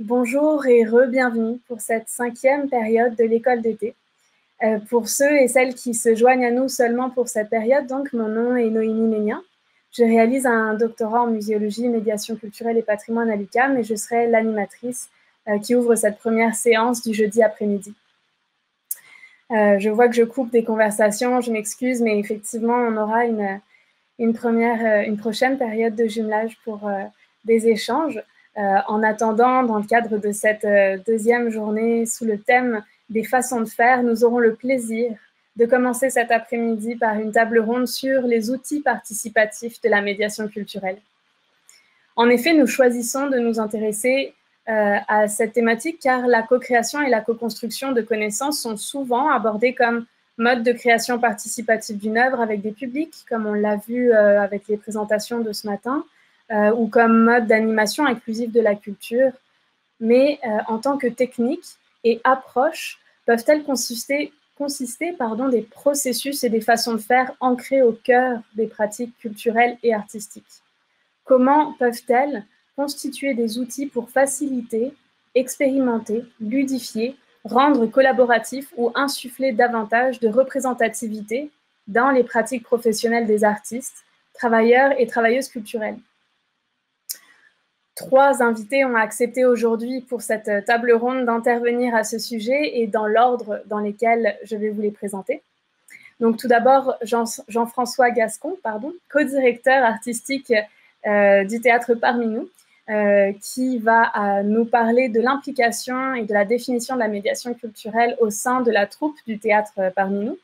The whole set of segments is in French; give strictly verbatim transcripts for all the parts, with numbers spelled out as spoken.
Bonjour et re-bienvenue pour cette cinquième période de l'école d'été. Euh, pour ceux et celles qui se joignent à nous seulement pour cette période, donc mon nom est Noémie Ménien. Je réalise un doctorat en muséologie, médiation culturelle et patrimoine à l'U Q A M et je serai l'animatrice euh, qui ouvre cette première séance du jeudi après-midi. Euh, je vois que je coupe des conversations, je m'excuse, mais effectivement, on aura une, une, première, une prochaine période de jumelage pour euh, des échanges. Euh, en attendant, dans le cadre de cette euh, deuxième journée sous le thème des façons de faire, nous aurons le plaisir de commencer cet après-midi par une table ronde sur les outils participatifs de la médiation culturelle. En effet, nous choisissons de nous intéresser euh, à cette thématique car la co-création et la co-construction de connaissances sont souvent abordées comme mode de création participative d'une œuvre avec des publics, comme on l'a vu euh, avec les présentations de ce matin, euh, ou comme mode d'animation inclusive de la culture. Mais euh, en tant que technique et approche, peuvent-elles consister, consister pardon, des processus et des façons de faire ancrés au cœur des pratiques culturelles et artistiques? Comment peuvent-elles constituer des outils pour faciliter, expérimenter, ludifier, rendre collaboratif ou insuffler davantage de représentativité dans les pratiques professionnelles des artistes, travailleurs et travailleuses culturelles? Trois invités ont accepté aujourd'hui pour cette table ronde d'intervenir à ce sujet et dans l'ordre dans lesquels je vais vous les présenter. Donc tout d'abord, Jean, Jean-François Gascon, pardon, co-directeur artistique euh, du Théâtre Parmi Nous, euh, qui va euh, nous parler de l'implication et de la définition de la médiation culturelle au sein de la troupe du Théâtre Parmi Nous.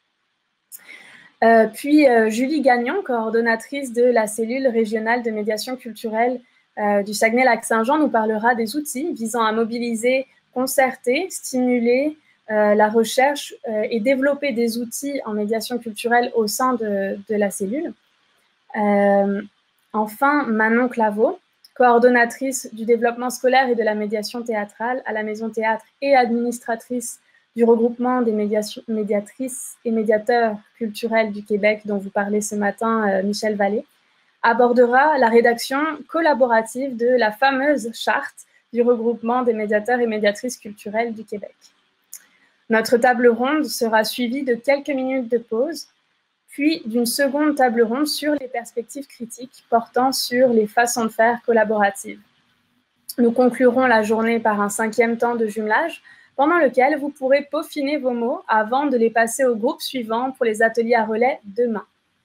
Euh, puis euh, Julie Gagnon, coordonnatrice de la cellule régionale de médiation culturelle euh, du Saguenay-Lac-Saint-Jean, nous parlera des outils visant à mobiliser, concerter, stimuler euh, la recherche euh, et développer des outils en médiation culturelle au sein de, de la cellule. Euh, enfin, Manon Claveau, coordonnatrice du développement scolaire et de la médiation théâtrale à la Maison Théâtre et administratrice du regroupement des médiatrices et médiateurs culturels du Québec dont vous parlez ce matin, euh, Michel Vallée, abordera la rédaction collaborative de la fameuse charte du regroupement des médiateurs et médiatrices culturelles du Québec. Notre table ronde sera suivie de quelques minutes de pause, puis d'une seconde table ronde sur les perspectives critiques portant sur les façons de faire collaboratives. Nous conclurons la journée par un cinquième temps de jumelage, pendant lequel vous pourrez peaufiner vos mots avant de les passer au groupe suivant pour les ateliers à relais demain.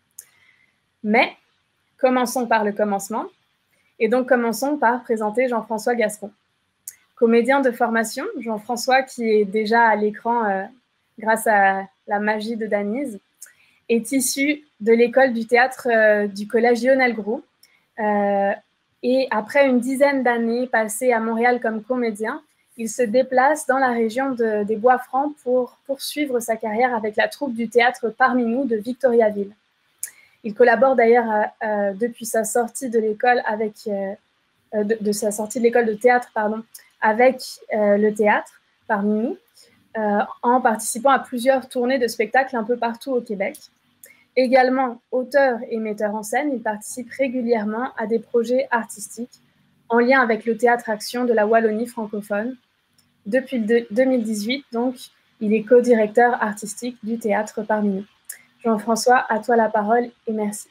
Mais commençons par le commencement, et donc commençons par présenter Jean-François Gascon. Comédien de formation, Jean-François, qui est déjà à l'écran euh, grâce à la magie de Danise, est issu de l'école du théâtre euh, du collège Lionel Groulx. Euh, et après une dizaine d'années passées à Montréal comme comédien, il se déplace dans la région de, des Bois-Francs pour poursuivre sa carrière avec la troupe du théâtre Parmi Nous de Victoriaville. Il collabore d'ailleurs euh, depuis sa sortie de l'école avec euh, de, de sa sortie de l'école de théâtre pardon avec euh, le théâtre Parmi Nous euh, en participant à plusieurs tournées de spectacles un peu partout au Québec. Également auteur et metteur en scène, il participe régulièrement à des projets artistiques en lien avec le Théâtre Action de la Wallonie francophone. Depuis deux mille dix-huit, donc, il est co-directeur artistique du Théâtre Parmi Nous. Jean-François, à toi la parole et merci.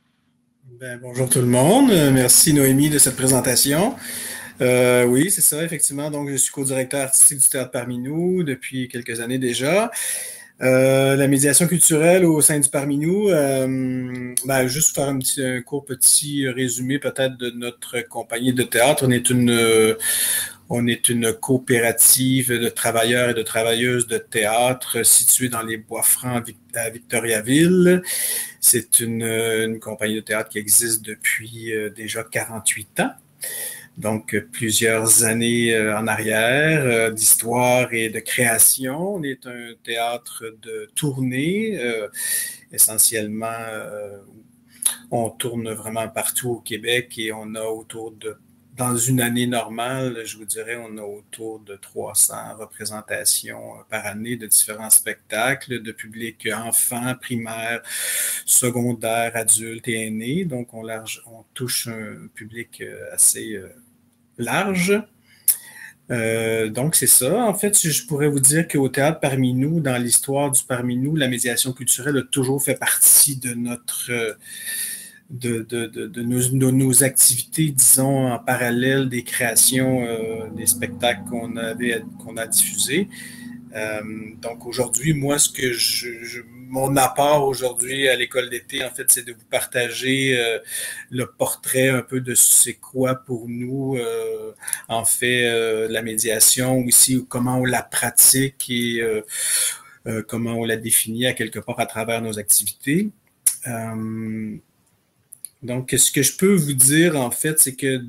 Ben, bonjour tout le monde. Merci Noémie de cette présentation. Euh, oui, c'est ça, effectivement. Donc, je suis co-directeur artistique du Théâtre Parmi Nous depuis quelques années déjà. Euh, la médiation culturelle au sein du Parmi Nous, euh, ben, juste faire un, petit, un court petit résumé peut-être de notre compagnie de théâtre. On est une, euh, on est une coopérative de travailleurs et de travailleuses de théâtre située dans les Bois-Francs à Victoriaville. C'est une, une compagnie de théâtre qui existe depuis euh, déjà quarante-huit ans. Donc, plusieurs années en arrière euh, d'histoire et de création. On est un théâtre de tournée, euh, essentiellement, euh, on tourne vraiment partout au Québec et on a autour de, dans une année normale, je vous dirais, on a autour de trois cents représentations par année de différents spectacles, de publics enfants, primaires, secondaires, adultes et aînés. Donc, on, large, on touche un public assez... Euh, large. Euh, donc, c'est ça. En fait, je pourrais vous dire qu'au Théâtre Parmi nous, dans l'histoire du Parmi nous, la médiation culturelle a toujours fait partie de notre, euh, de, de, de, de, nos, de nos activités, disons, en parallèle des créations, euh, des spectacles qu'on avait, qu'on a diffusés. Euh, donc aujourd'hui, moi, ce que je, je mon apport aujourd'hui à l'école d'été, en fait, c'est de vous partager euh, le portrait un peu de c'est quoi pour nous, euh, en fait, euh, la médiation, aussi comment on la pratique et euh, euh, comment on la définit à quelque part à travers nos activités. Euh, donc, ce que je peux vous dire, en fait, c'est que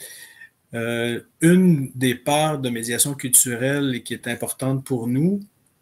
euh, une des parts de médiation culturelle et qui est importante pour nous,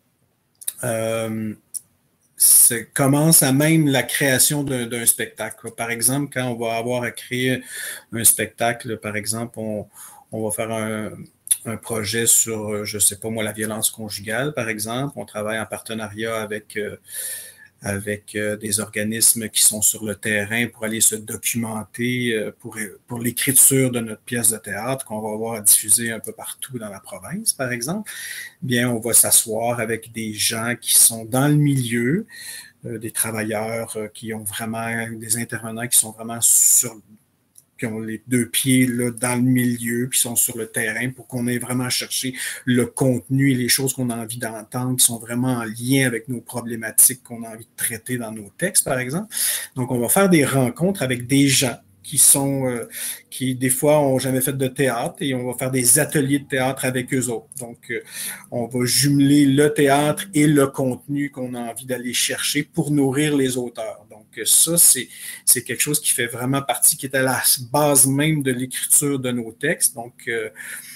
euh, commence à même la création d'un spectacle. Par exemple, quand on va avoir à créer un spectacle, par exemple, on, on va faire un, un projet sur, je ne sais pas moi, la violence conjugale, par exemple. On travaille en partenariat avec, euh, avec euh, des organismes qui sont sur le terrain pour aller se documenter euh, pour, pour l'écriture de notre pièce de théâtre qu'on va avoir à diffuser un peu partout dans la province, par exemple. Bien, on va s'asseoir avec des gens qui sont dans le milieu, euh, des travailleurs euh, qui ont vraiment, des intervenants qui sont vraiment sur, qui ont les deux pieds là, dans le milieu, qui sont sur le terrain pour qu'on ait vraiment cherché le contenu et les choses qu'on a envie d'entendre, qui sont vraiment en lien avec nos problématiques qu'on a envie de traiter dans nos textes, par exemple. Donc, on va faire des rencontres avec des gens qui sont, euh, qui des fois ont jamais fait de théâtre et on va faire des ateliers de théâtre avec eux autres. Donc, euh, on va jumeler le théâtre et le contenu qu'on a envie d'aller chercher pour nourrir les auteurs. Donc, ça, c'est, c'est quelque chose qui fait vraiment partie, qui est à la base même de l'écriture de nos textes. Donc, euh,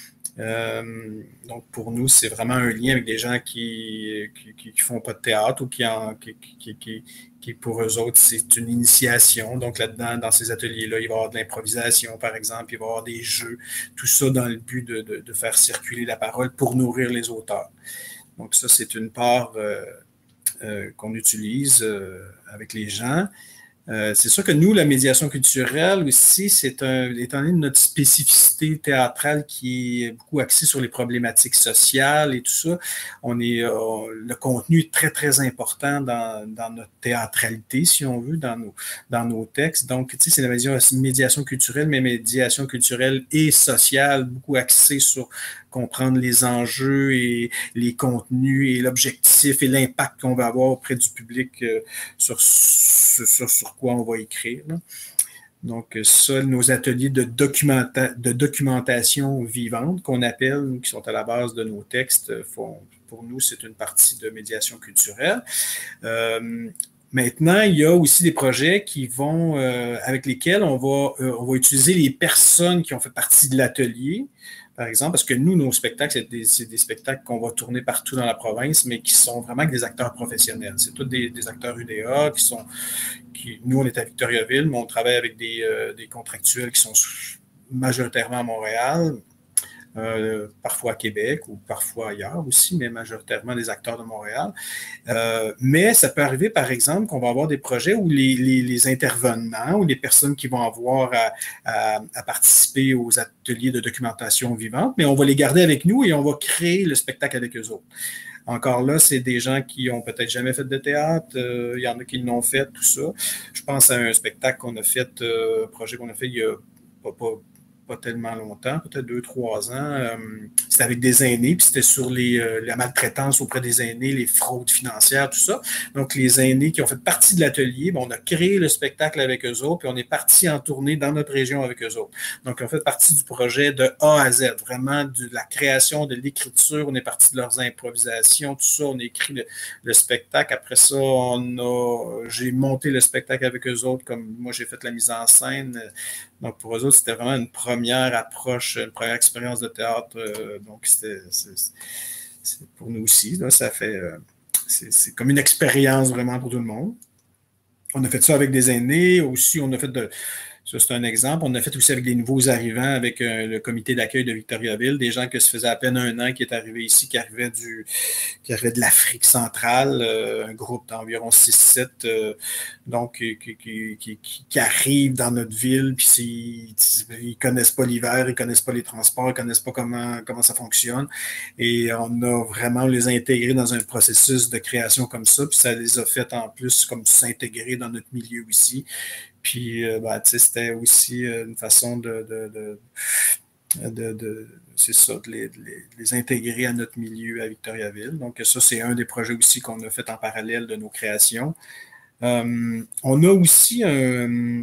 euh, donc pour nous, c'est vraiment un lien avec des gens qui qui, qui font pas de théâtre ou qui, en, qui, qui, qui, qui pour eux autres, c'est une initiation. Donc là-dedans, dans ces ateliers-là, il va y avoir de l'improvisation, par exemple, il va y avoir des jeux, tout ça dans le but de, de, de faire circuler la parole pour nourrir les auteurs. Donc ça, c'est une part euh, euh, qu'on utilise euh, avec les gens. Euh, c'est sûr que nous, la médiation culturelle aussi, c'est un, étant donné notre spécificité théâtrale qui est beaucoup axée sur les problématiques sociales et tout ça, on est, euh, le contenu est très, très important dans, dans notre théâtralité, si on veut, dans nos, dans nos textes. Donc, tu sais, c'est la médiation culturelle, mais médiation culturelle et sociale, beaucoup axée sur comprendre les enjeux et les contenus et l'objectif et l'impact qu'on va avoir auprès du public euh, sur, sur, sur quoi on va écrire. Là. Donc, ça, nos ateliers de, documenta de documentation vivante qu'on appelle, qui sont à la base de nos textes, font, pour nous, c'est une partie de médiation culturelle. Euh, Maintenant, il y a aussi des projets qui vont, euh, avec lesquels on va, euh, on va utiliser les personnes qui ont fait partie de l'atelier, par exemple, parce que nous, nos spectacles, c'est des, des spectacles qu'on va tourner partout dans la province, mais qui sont vraiment des acteurs professionnels. C'est tous des, des acteurs U D A qui sont, qui, nous, on est à Victoriaville, mais on travaille avec des, euh, des contractuels qui sont majoritairement à Montréal, Euh, parfois à Québec ou parfois ailleurs aussi, mais majoritairement des acteurs de Montréal. Euh, mais ça peut arriver, par exemple, qu'on va avoir des projets où les, les, les intervenants ou les personnes qui vont avoir à, à, à participer aux ateliers de documentation vivante, mais on va les garder avec nous et on va créer le spectacle avec eux autres. Encore là, c'est des gens qui ont peut-être jamais fait de théâtre, euh, il y en a qui l'ont fait, tout ça. Je pense à un spectacle qu'on a fait, euh, un projet qu'on a fait il y a pas, pas pas tellement longtemps, peut-être deux, trois ans. Euh, c'était avec des aînés, puis c'était sur les, euh, la maltraitance auprès des aînés, les fraudes financières, tout ça. Donc, les aînés qui ont fait partie de l'atelier, ben, on a créé le spectacle avec eux autres, puis on est parti en tournée dans notre région avec eux autres. Donc, on fait partie du projet de A à Z, vraiment de la création, de l'écriture, on est parti de leurs improvisations, tout ça, on a écrit le, le spectacle. Après ça, on a, j'ai monté le spectacle avec eux autres, comme moi, j'ai fait la mise en scène. Donc, pour eux autres, c'était vraiment une première approche, une première expérience de théâtre. Euh, donc, c'était, c'est, c'est pour nous aussi, là, ça fait, euh, c'est, c'est comme une expérience vraiment pour tout le monde. On a fait ça avec des aînés aussi, on a fait de, Ça, c'est un exemple. On a fait aussi avec des nouveaux arrivants, avec euh, le comité d'accueil de Victoriaville, des gens qui se faisaient à peine un an qui est arrivé ici, qui arrivaient du, qui arrivaient de l'Afrique centrale, euh, un groupe d'environ six sept, euh, donc qui, qui, qui, qui, qui arrivent dans notre ville, puis ils, ils connaissent pas l'hiver, ils connaissent pas les transports, ils connaissent pas comment comment ça fonctionne, et on a vraiment les intégrés dans un processus de création comme ça, puis ça les a fait en plus comme s'intégrer dans notre milieu aussi. Puis, euh, ben, tu sais, c'était aussi euh, une façon de, de, de, de, de c'est ça, de les, de les intégrer à notre milieu à Victoriaville. Donc, ça, c'est un des projets aussi qu'on a fait en parallèle de nos créations. Euh, on a aussi un,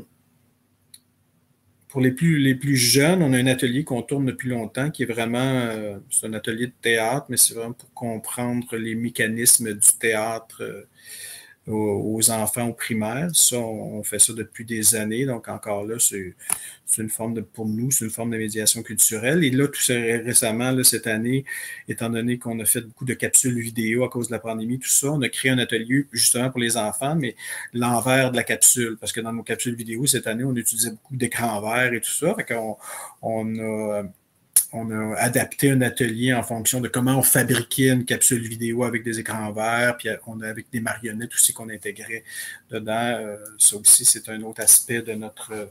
pour les plus, les plus jeunes, on a un atelier qu'on tourne depuis longtemps qui est vraiment, euh, c'est un atelier de théâtre, mais c'est vraiment pour comprendre les mécanismes du théâtre euh, aux enfants au primaire. Ça, on fait ça depuis des années. Donc, encore là, c'est une forme de, pour nous, c'est une forme de médiation culturelle. Et là, tout ça récemment, là, cette année, étant donné qu'on a fait beaucoup de capsules vidéo à cause de la pandémie, tout ça, on a créé un atelier justement pour les enfants, mais l'envers de la capsule. Parce que dans nos capsules vidéo, cette année, on utilisait beaucoup d'écrans verts et tout ça. Fait qu'on on a On a adapté un atelier en fonction de comment on fabriquait une capsule vidéo avec des écrans verts, puis on a avec des marionnettes aussi qu'on intégrait dedans. Ça aussi, c'est un autre aspect de notre,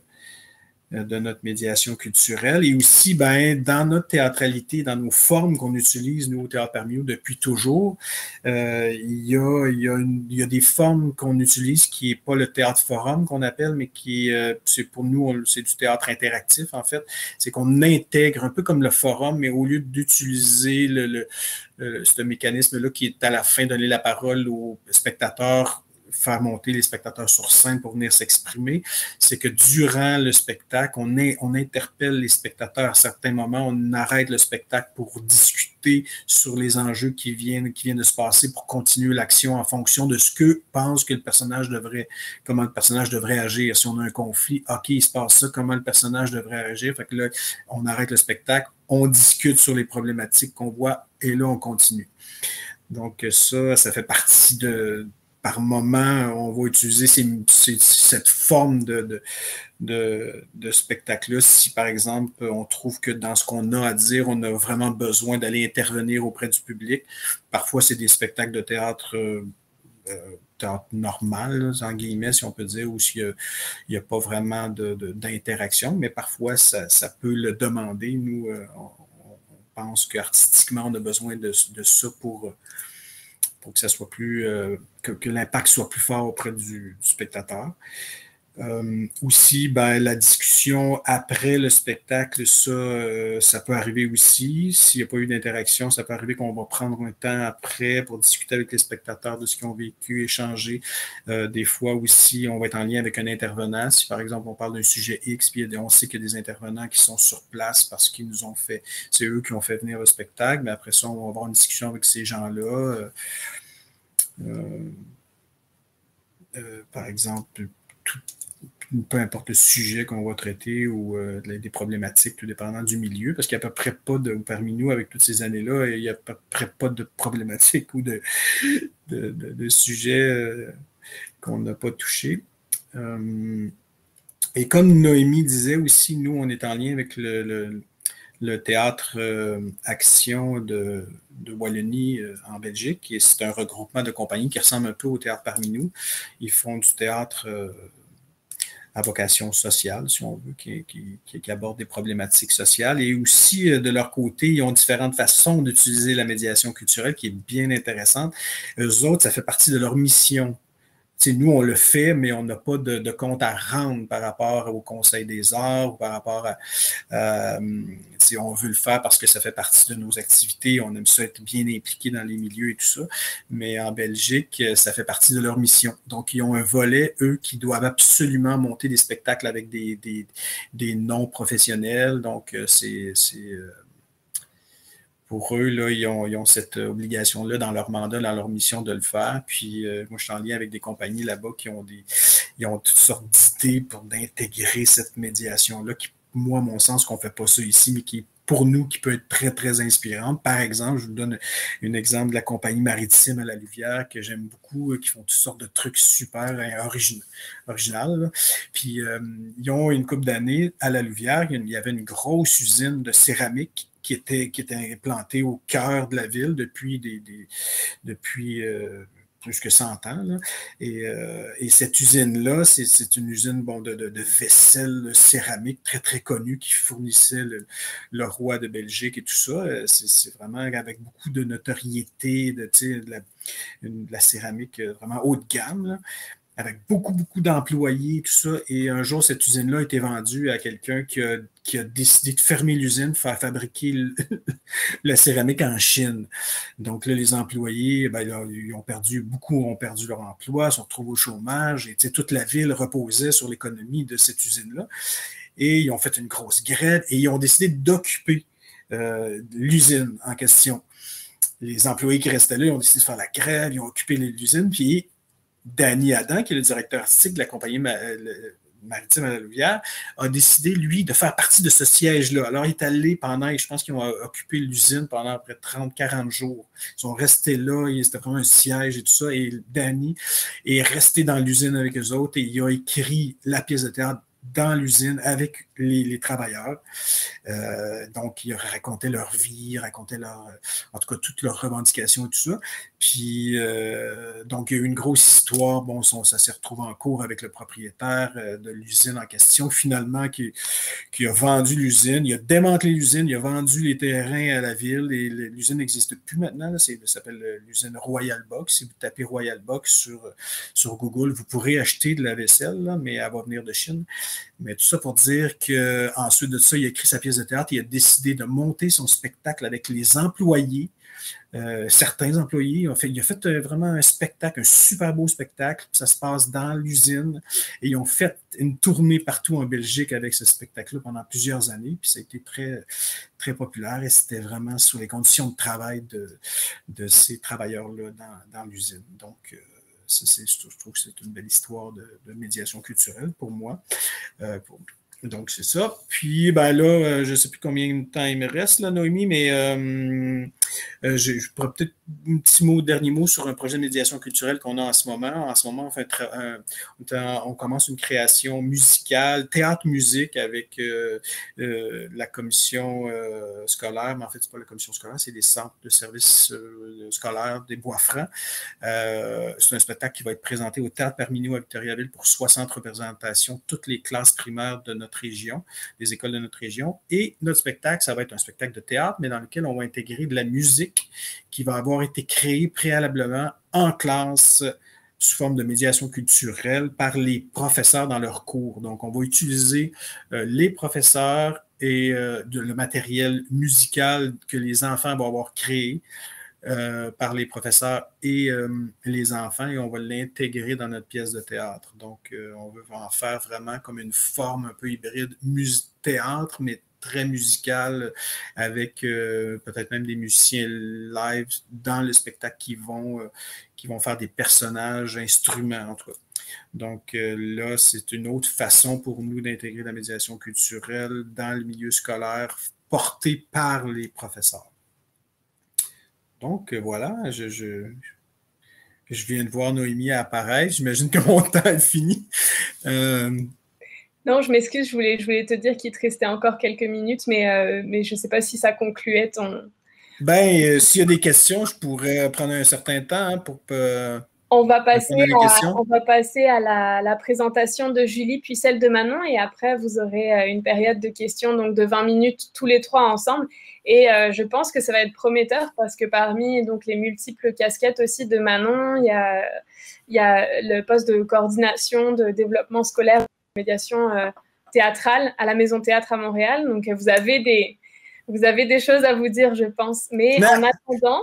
de notre médiation culturelle. Et aussi, ben, dans notre théâtralité, dans nos formes qu'on utilise, nous, au Théâtre Parmi nous, depuis toujours, euh, il, y a, il, y a une, il y a des formes qu'on utilise qui n'est pas le théâtre forum qu'on appelle, mais qui, euh, c'est pour nous, c'est du théâtre interactif, en fait. C'est qu'on intègre un peu comme le forum, mais au lieu d'utiliser le, le, le, ce mécanisme-là qui est à la fin donner la parole aux spectateurs, faire monter les spectateurs sur scène pour venir s'exprimer, c'est que durant le spectacle, on, est, on interpelle les spectateurs. À certains moments, on arrête le spectacle pour discuter sur les enjeux qui viennent, qui viennent de se passer pour continuer l'action en fonction de ce que pense que le personnage devrait, comment le personnage devrait agir. Si on a un conflit, OK, il se passe ça, comment le personnage devrait agir. Fait que là, on arrête le spectacle, on discute sur les problématiques qu'on voit et là, on continue. Donc ça, ça fait partie de par moment, on va utiliser ces, ces, cette forme de, de, de, de spectacle-là. Si, par exemple, on trouve que dans ce qu'on a à dire, on a vraiment besoin d'aller intervenir auprès du public. Parfois, c'est des spectacles de théâtre, euh, théâtre normal, là, en guillemets, si on peut dire, où il n'y a, a pas vraiment d'interaction, mais parfois, ça, ça peut le demander. Nous, euh, on, on pense qu'artistiquement, on a besoin de, de ça pour... pour que ça soit plus, euh, que, que l'impact soit plus fort auprès du, du spectateur. Euh, aussi, ben, la discussion après le spectacle, ça, euh, ça peut arriver aussi. S'il n'y a pas eu d'interaction, ça peut arriver qu'on va prendre un temps après pour discuter avec les spectateurs de ce qu'ils ont vécu, échanger. Euh, des fois aussi, on va être en lien avec un intervenant. Si, par exemple, on parle d'un sujet X, puis on sait qu'il y a des intervenants qui sont sur place parce qu'ils nous ont fait, c'est eux qui ont fait venir le spectacle, mais après ça, on va avoir une discussion avec ces gens-là. Euh, euh, euh, par exemple, tout, peu importe le sujet qu'on va traiter ou euh, des problématiques, tout dépendant du milieu, parce qu'il n'y a à peu près pas de, parmi nous, avec toutes ces années-là, il n'y a à peu près pas de problématiques ou de, de, de, de sujets euh, qu'on n'a pas touchés. Euh, et comme Noémie disait aussi, nous, on est en lien avec le, le, le théâtre euh, Action de, de Wallonie euh, en Belgique, et c'est un regroupement de compagnies qui ressemble un peu au théâtre Parmi nous. Ils font du théâtre euh, à vocation sociale, si on veut, qui, qui, qui aborde des problématiques sociales. Et aussi, de leur côté, ils ont différentes façons d'utiliser la médiation culturelle qui est bien intéressante. Eux autres, ça fait partie de leur mission. T'sais, nous, on le fait, mais on n'a pas de, de compte à rendre par rapport au Conseil des arts ou par rapport à... Euh, on veut le faire parce que ça fait partie de nos activités, on aime ça être bien impliqué dans les milieux et tout ça, mais en Belgique, ça fait partie de leur mission. Donc, ils ont un volet, eux, qui doivent absolument monter des spectacles avec des, des, des non-professionnels. Donc, c'est... Pour eux, là, ils ont, ils ont cette obligation-là dans leur mandat, dans leur mission de le faire. Puis euh, moi, je suis en lien avec des compagnies là-bas qui ont des, ils ont toutes sortes d'idées pour d'intégrer cette médiation-là, qui, moi, à mon sens, qu'on ne fait pas ça ici, mais qui est pour nous qui peut être très, très inspirante. Par exemple, je vous donne un exemple de la compagnie maritime à la Louvière que j'aime beaucoup, qui font toutes sortes de trucs super originaux. Original, Puis, euh, ils ont une couple d'années à la Louvière, il y avait une grosse usine de céramique qui était, qui était implantée au cœur de la ville depuis des, des depuis euh, plus que cent ans. Là. Et, euh, et cette usine-là, c'est une usine bon, de, de, de vaisselle céramique très, très connue qui fournissait le, le roi de Belgique et tout ça. C'est vraiment avec beaucoup de notoriété, de, de, la, de la céramique vraiment haut de gamme. Là, avec beaucoup, beaucoup d'employés, tout ça. Et un jour, cette usine-là a été vendue à quelqu'un qui a, qui a décidé de fermer l'usine, faire fabriquer le, la céramique en Chine. Donc là, les employés, ben, là, ils ont perdu, beaucoup ont perdu leur emploi, se retrouvent au chômage, et toute la ville reposait sur l'économie de cette usine-là. Et ils ont fait une grosse grève et ils ont décidé d'occuper euh, l'usine en question. Les employés qui restaient là, ils ont décidé de faire la grève, ils ont occupé l'usine, puis Danny Adam, qui est le directeur artistique de la compagnie maritime à la Louvière, a décidé, lui, de faire partie de ce siège-là. Alors, il est allé pendant, je pense qu'ils ont occupé l'usine pendant à peu près trente à quarante jours. Ils sont restés là, c'était vraiment un siège et tout ça, et Danny est resté dans l'usine avec eux autres et il a écrit la pièce de théâtre dans l'usine avec les, les travailleurs. Euh, donc, ils racontaient leur vie, ils racontaient leur, en tout cas, toutes leurs revendications et tout ça. Puis, euh, donc, il y a eu une grosse histoire. Bon, ça s'est retrouvé en cours avec le propriétaire euh, de l'usine en question, finalement, qui, qui a vendu l'usine. Il a démantelé l'usine, il a vendu les terrains à la ville et l'usine n'existe plus maintenant. Là, ça s'appelle l'usine Royal Box. Si vous tapez Royal Box sur, sur Google, vous pourrez acheter de la vaisselle, là, mais elle va venir de Chine. Mais tout ça pour dire qu'ensuite de ça, il a écrit sa pièce de théâtre, il a décidé de monter son spectacle avec les employés, euh, certains employés. Il a fait, il a fait vraiment un spectacle, un super beau spectacle. Ça se passe dans l'usine et ils ont fait une tournée partout en Belgique avec ce spectacle-là pendant plusieurs années. Puis ça a été très, très populaire et c'était vraiment sur les conditions de travail de, de ces travailleurs-là dans, dans l'usine. Donc, euh, je trouve que c'est une belle histoire de, de médiation culturelle pour moi. Euh, pour, donc, c'est ça. Puis, ben là, euh, je ne sais plus combien de temps il me reste, là, Noémie, mais euh, euh, je, je pourrais peut-être un petit mot, dernier mot sur un projet de médiation culturelle qu'on a en ce moment. En ce moment, on, fait un, un, on commence une création musicale, théâtre-musique avec euh, euh, la commission euh, scolaire, mais en fait, ce n'est pas la commission scolaire, c'est les centres de services euh, scolaires des Bois-Francs. Euh, c'est un spectacle qui va être présenté au Théâtre Parminou à Victoriaville pour soixante représentations, toutes les classes primaires de notre région, les écoles de notre région. Et notre spectacle, ça va être un spectacle de théâtre, mais dans lequel on va intégrer de la musique qui va avoir été créée préalablement en classe sous forme de médiation culturelle par les professeurs dans leurs cours. Donc, on va utiliser euh, les professeurs et euh, de, le matériel musical que les enfants vont avoir créé Euh, par les professeurs et euh, les enfants et on va l'intégrer dans notre pièce de théâtre. Donc, euh, on veut en faire vraiment comme une forme un peu hybride théâtre, mais très musical avec euh, peut-être même des musiciens live dans le spectacle qui vont, euh, qui vont faire des personnages, instruments, en tout cas. Donc euh, là, c'est une autre façon pour nous d'intégrer la médiation culturelle dans le milieu scolaire portée par les professeurs. Donc, voilà, je, je, je viens de voir Noémie apparaître. J'imagine que mon temps est fini. Euh... Non, je m'excuse, je voulais, je voulais te dire qu'il te restait encore quelques minutes, mais, euh, mais je ne sais pas si ça concluait ton... Ben, euh, s'il y a des questions, je pourrais prendre un certain temps hein, pour euh, on va passer répondre à des questions. À, on va passer à la, la présentation de Julie, puis celle de Manon, et après, vous aurez une période de questions donc de vingt minutes tous les trois ensemble. Et euh, je pense que ça va être prometteur parce que parmi donc, les multiples casquettes aussi de Manon, il y a, il y a le poste de coordination de développement scolaire, de médiation euh, théâtrale à la Maison Théâtre à Montréal. Donc, vous avez des, vous avez des choses à vous dire, je pense. Mais non. en attendant,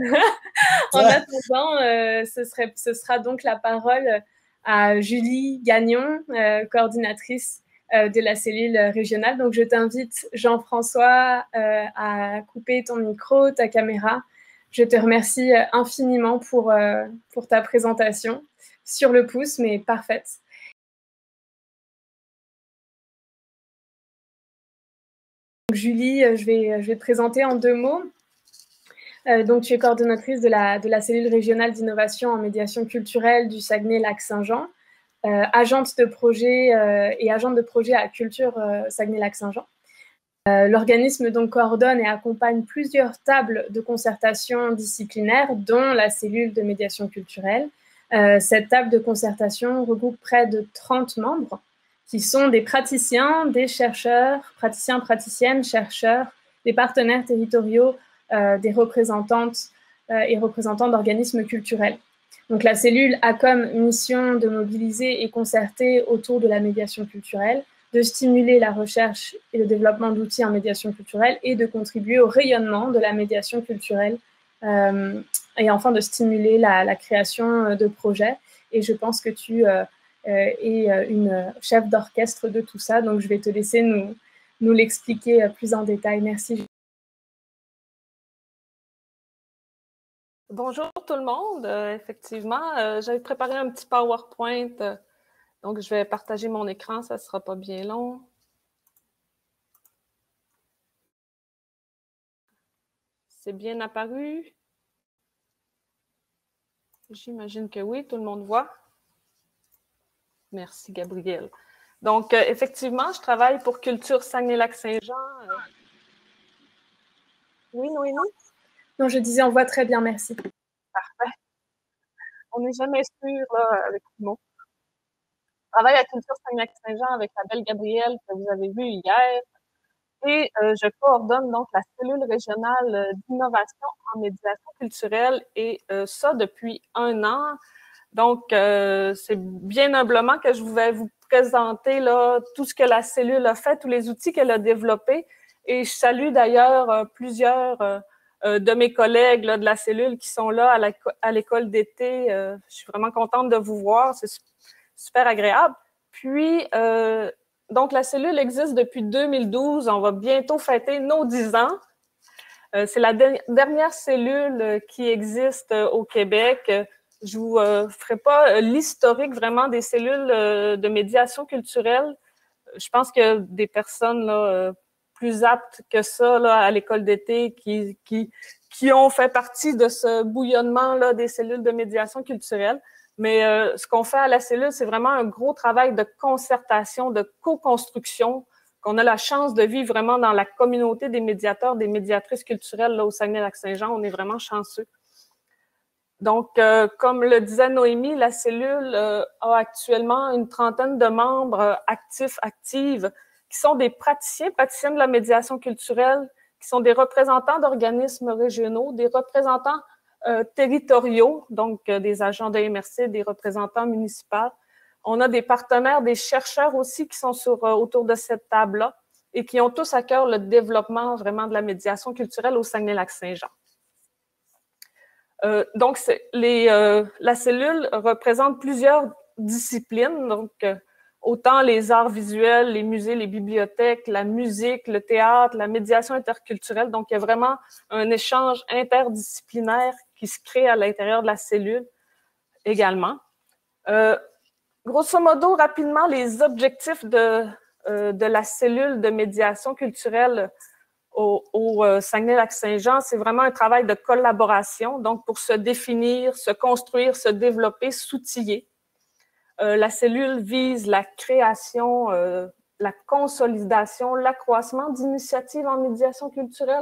en ouais. attendant euh, ce, serait, ce sera donc la parole à Julie Gagnon, euh, coordinatrice de la cellule régionale. Donc, je t'invite, Jean-François, euh, à couper ton micro, ta caméra. Je te remercie infiniment pour, euh, pour ta présentation sur le pouce, mais parfaite. Julie, je vais, je vais te présenter en deux mots. Euh, donc, tu es coordonnatrice de la, de la cellule régionale d'innovation en médiation culturelle du Saguenay-Lac-Saint-Jean, euh, agente de projet euh, et agente de projet à Culture euh, Saguenay-Lac-Saint-Jean. Euh, L'organisme donc coordonne et accompagne plusieurs tables de concertation disciplinaire, dont la cellule de médiation culturelle. Euh, cette table de concertation regroupe près de trente membres qui sont des praticiens, des chercheurs, praticiens, praticiennes, chercheurs, des partenaires territoriaux, euh, des représentantes euh, et représentants d'organismes culturels. Donc la cellule a comme mission de mobiliser et concerter autour de la médiation culturelle, de stimuler la recherche et le développement d'outils en médiation culturelle et de contribuer au rayonnement de la médiation culturelle euh, et enfin de stimuler la, la création de projets. Et je pense que tu euh, es une chef d'orchestre de tout ça, donc je vais te laisser nous, nous l'expliquer plus en détail. Merci. Bonjour tout le monde. Euh, effectivement, euh, j'avais préparé un petit PowerPoint, euh, donc je vais partager mon écran, ça ne sera pas bien long. C'est bien apparu? J'imagine que oui, tout le monde voit. Merci, Gabrielle. Donc, euh, effectivement, je travaille pour Culture Saguenay-Lac-Saint-Jean. Euh... Oui, Noémie? Non, je disais, on voit très bien, merci. Parfait. On n'est jamais sûr là, avec le mot. Je travaille à Culture Saguenay-Lac-Saint-Jean avec la belle Gabrielle que vous avez vue hier. Et euh, je coordonne donc la cellule régionale d'innovation en médiation culturelle et euh, ça depuis un an. Donc, euh, c'est bien humblement que je vais vous présenter là, tout ce que la cellule a fait, tous les outils qu'elle a développés. Et je salue d'ailleurs euh, plusieurs euh, de mes collègues là, de la cellule qui sont là à l'école d'été. Euh, je suis vraiment contente de vous voir, c'est super agréable. Puis, euh, donc, la cellule existe depuis deux mille douze. On va bientôt fêter nos dix ans. Euh, c'est la de dernière cellule qui existe euh, au Québec. Je ne vous euh, ferai pas euh, l'historique vraiment des cellules euh, de médiation culturelle. Je pense que des personnes là, euh, plus aptes que ça là, à l'école d'été qui, qui, qui ont fait partie de ce bouillonnement là, des cellules de médiation culturelle. Mais euh, ce qu'on fait à la cellule, c'est vraiment un gros travail de concertation, de co-construction, qu'on a la chance de vivre vraiment dans la communauté des médiateurs, des médiatrices culturelles là, au Saguenay-Lac-Saint-Jean. On est vraiment chanceux. Donc, euh, comme le disait Noémie, la cellule euh, a actuellement une trentaine de membres euh, actifs, actives, qui sont des praticiens, praticiennes de la médiation culturelle, qui sont des représentants d'organismes régionaux, des représentants Euh, territoriaux, donc euh, des agents de M R C, des représentants municipaux. On a des partenaires, des chercheurs aussi qui sont sur, euh, autour de cette table-là et qui ont tous à cœur le développement vraiment de la médiation culturelle au Saguenay-Lac-Saint-Jean. Euh, donc, les, euh, la cellule représente plusieurs disciplines, donc euh, autant les arts visuels, les musées, les bibliothèques, la musique, le théâtre, la médiation interculturelle. Donc, il y a vraiment un échange interdisciplinaire qui se crée à l'intérieur de la cellule également. Euh, grosso modo, rapidement, les objectifs de, euh, de la cellule de médiation culturelle au, au euh, Saguenay-Lac-Saint-Jean, c'est vraiment un travail de collaboration, donc pour se définir, se construire, se développer, s'outiller. Euh, la cellule vise la création, euh, la consolidation, l'accroissement d'initiatives en médiation culturelle,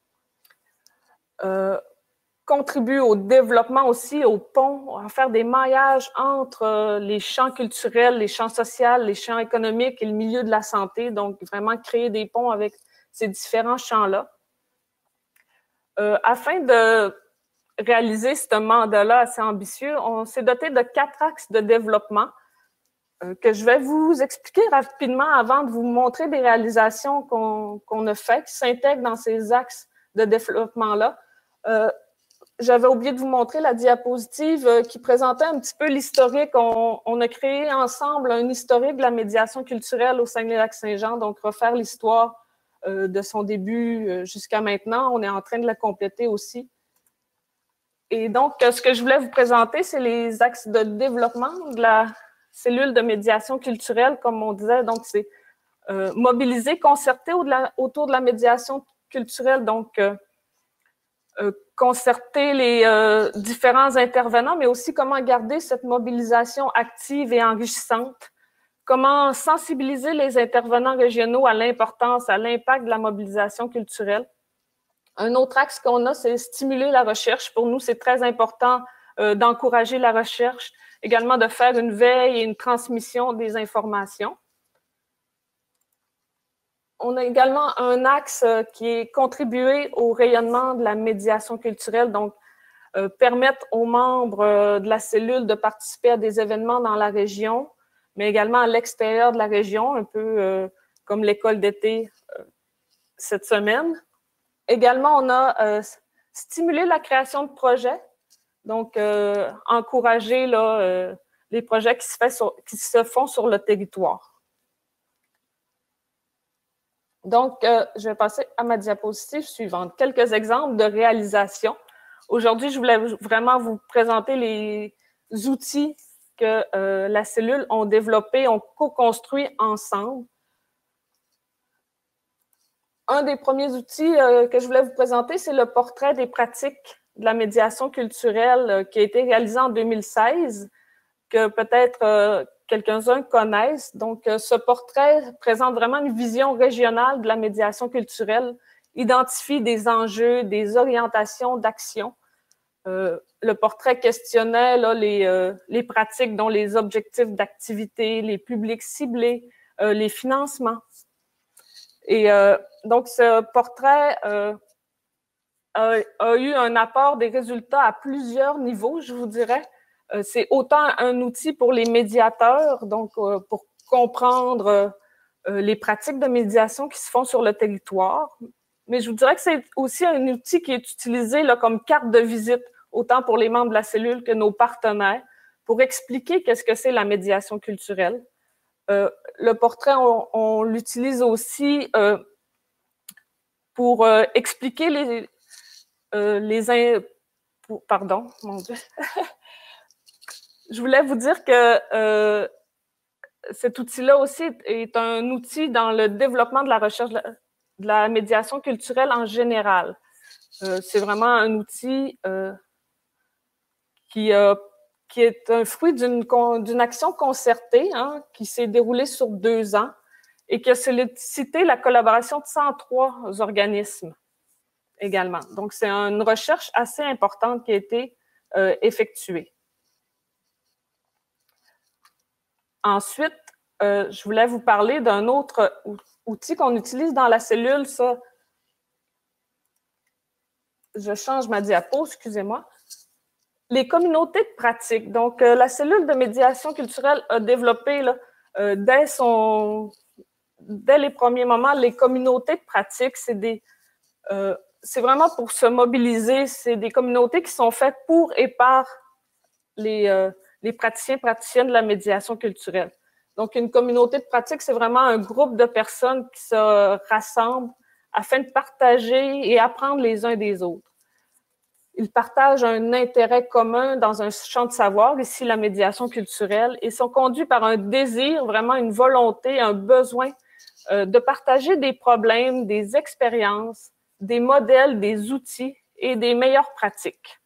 euh, contribue au développement aussi, au pont, à faire des maillages entre euh, les champs culturels, les champs sociaux, les champs économiques et le milieu de la santé, donc vraiment créer des ponts avec ces différents champs-là. Euh, afin de réaliser ce mandat-là assez ambitieux, on s'est doté de quatre axes de développement euh, que je vais vous expliquer rapidement avant de vous montrer des réalisations qu'on qu'on a faites, qui s'intègrent dans ces axes de développement-là. Euh, J'avais oublié de vous montrer la diapositive euh, qui présentait un petit peu l'historique. On, on a créé ensemble un historique de la médiation culturelle au Saguenay-Lac-Saint-Jean, donc refaire l'histoire euh, de son début euh, jusqu'à maintenant. On est en train de la compléter aussi. Et donc, euh, ce que je voulais vous présenter, c'est les axes de développement de la cellule de médiation culturelle, comme on disait. Donc, c'est euh, mobiliser, concerter autour de la médiation culturelle, donc euh, euh, concerter les euh, différents intervenants, mais aussi comment garder cette mobilisation active et enrichissante, comment sensibiliser les intervenants régionaux à l'importance, à l'impact de la mobilisation culturelle. Un autre axe qu'on a, c'est stimuler la recherche. Pour nous, c'est très important euh, d'encourager la recherche, également de faire une veille et une transmission des informations. On a également un axe euh, qui est contribuer au rayonnement de la médiation culturelle, donc euh, permettre aux membres euh, de la cellule de participer à des événements dans la région, mais également à l'extérieur de la région, un peu euh, comme l'école d'été euh, cette semaine. Également, on a euh, stimulé la création de projets, donc euh, encourager là, euh, les projets qui se, fait sur, qui se font sur le territoire. Donc, euh, je vais passer à ma diapositive suivante. Quelques exemples de réalisation. Aujourd'hui, je voulais vraiment vous présenter les outils que euh, la cellule ont développés, ont co-construit ensemble. Un des premiers outils euh, que je voulais vous présenter, c'est le portrait des pratiques de la médiation culturelle euh, qui a été réalisé en deux mille seize, que peut-être euh, quelques-uns connaissent. Donc, euh, ce portrait présente vraiment une vision régionale de la médiation culturelle, identifie des enjeux, des orientations d'action. Euh, le portrait questionnait là, les, euh, les pratiques, dont les objectifs d'activité, les publics ciblés, euh, les financements. Et euh, donc, ce portrait euh, a, a eu un apport des résultats à plusieurs niveaux, je vous dirais. Euh, c'est autant un outil pour les médiateurs, donc euh, pour comprendre euh, les pratiques de médiation qui se font sur le territoire, mais je vous dirais que c'est aussi un outil qui est utilisé là, comme carte de visite, autant pour les membres de la cellule que nos partenaires, pour expliquer qu'est-ce que c'est la médiation culturelle. Euh, le portrait, on, on l'utilise aussi euh, pour euh, expliquer les... Euh, les in... pour, pardon, mon Dieu. Je voulais vous dire que euh, cet outil-là aussi est un outil dans le développement de la recherche de la, de la médiation culturelle en général. Euh, c'est vraiment un outil euh, qui, euh, qui est un fruit d'une d'une action concertée hein, qui s'est déroulée sur deux ans et qui a sollicité la collaboration de cent trois organismes également. Donc, c'est une recherche assez importante qui a été euh, effectuée. Ensuite, euh, je voulais vous parler d'un autre outil qu'on utilise dans la cellule. Ça, je change ma diapo, excusez-moi. Les communautés de pratique. Donc, euh, la cellule de médiation culturelle a développé là, euh, dès, son, dès les premiers moments les communautés de pratique. C'est des, euh, c'est vraiment pour se mobiliser. C'est des communautés qui sont faites pour et par les euh, les praticiens, praticiennes de la médiation culturelle. Donc, une communauté de pratique, c'est vraiment un groupe de personnes qui se rassemblent afin de partager et apprendre les uns des autres. Ils partagent un intérêt commun dans un champ de savoir, ici la médiation culturelle, et sont conduits par un désir, vraiment une volonté, un besoin euh, de partager des problèmes, des expériences, des modèles, des outils et des meilleures pratiques.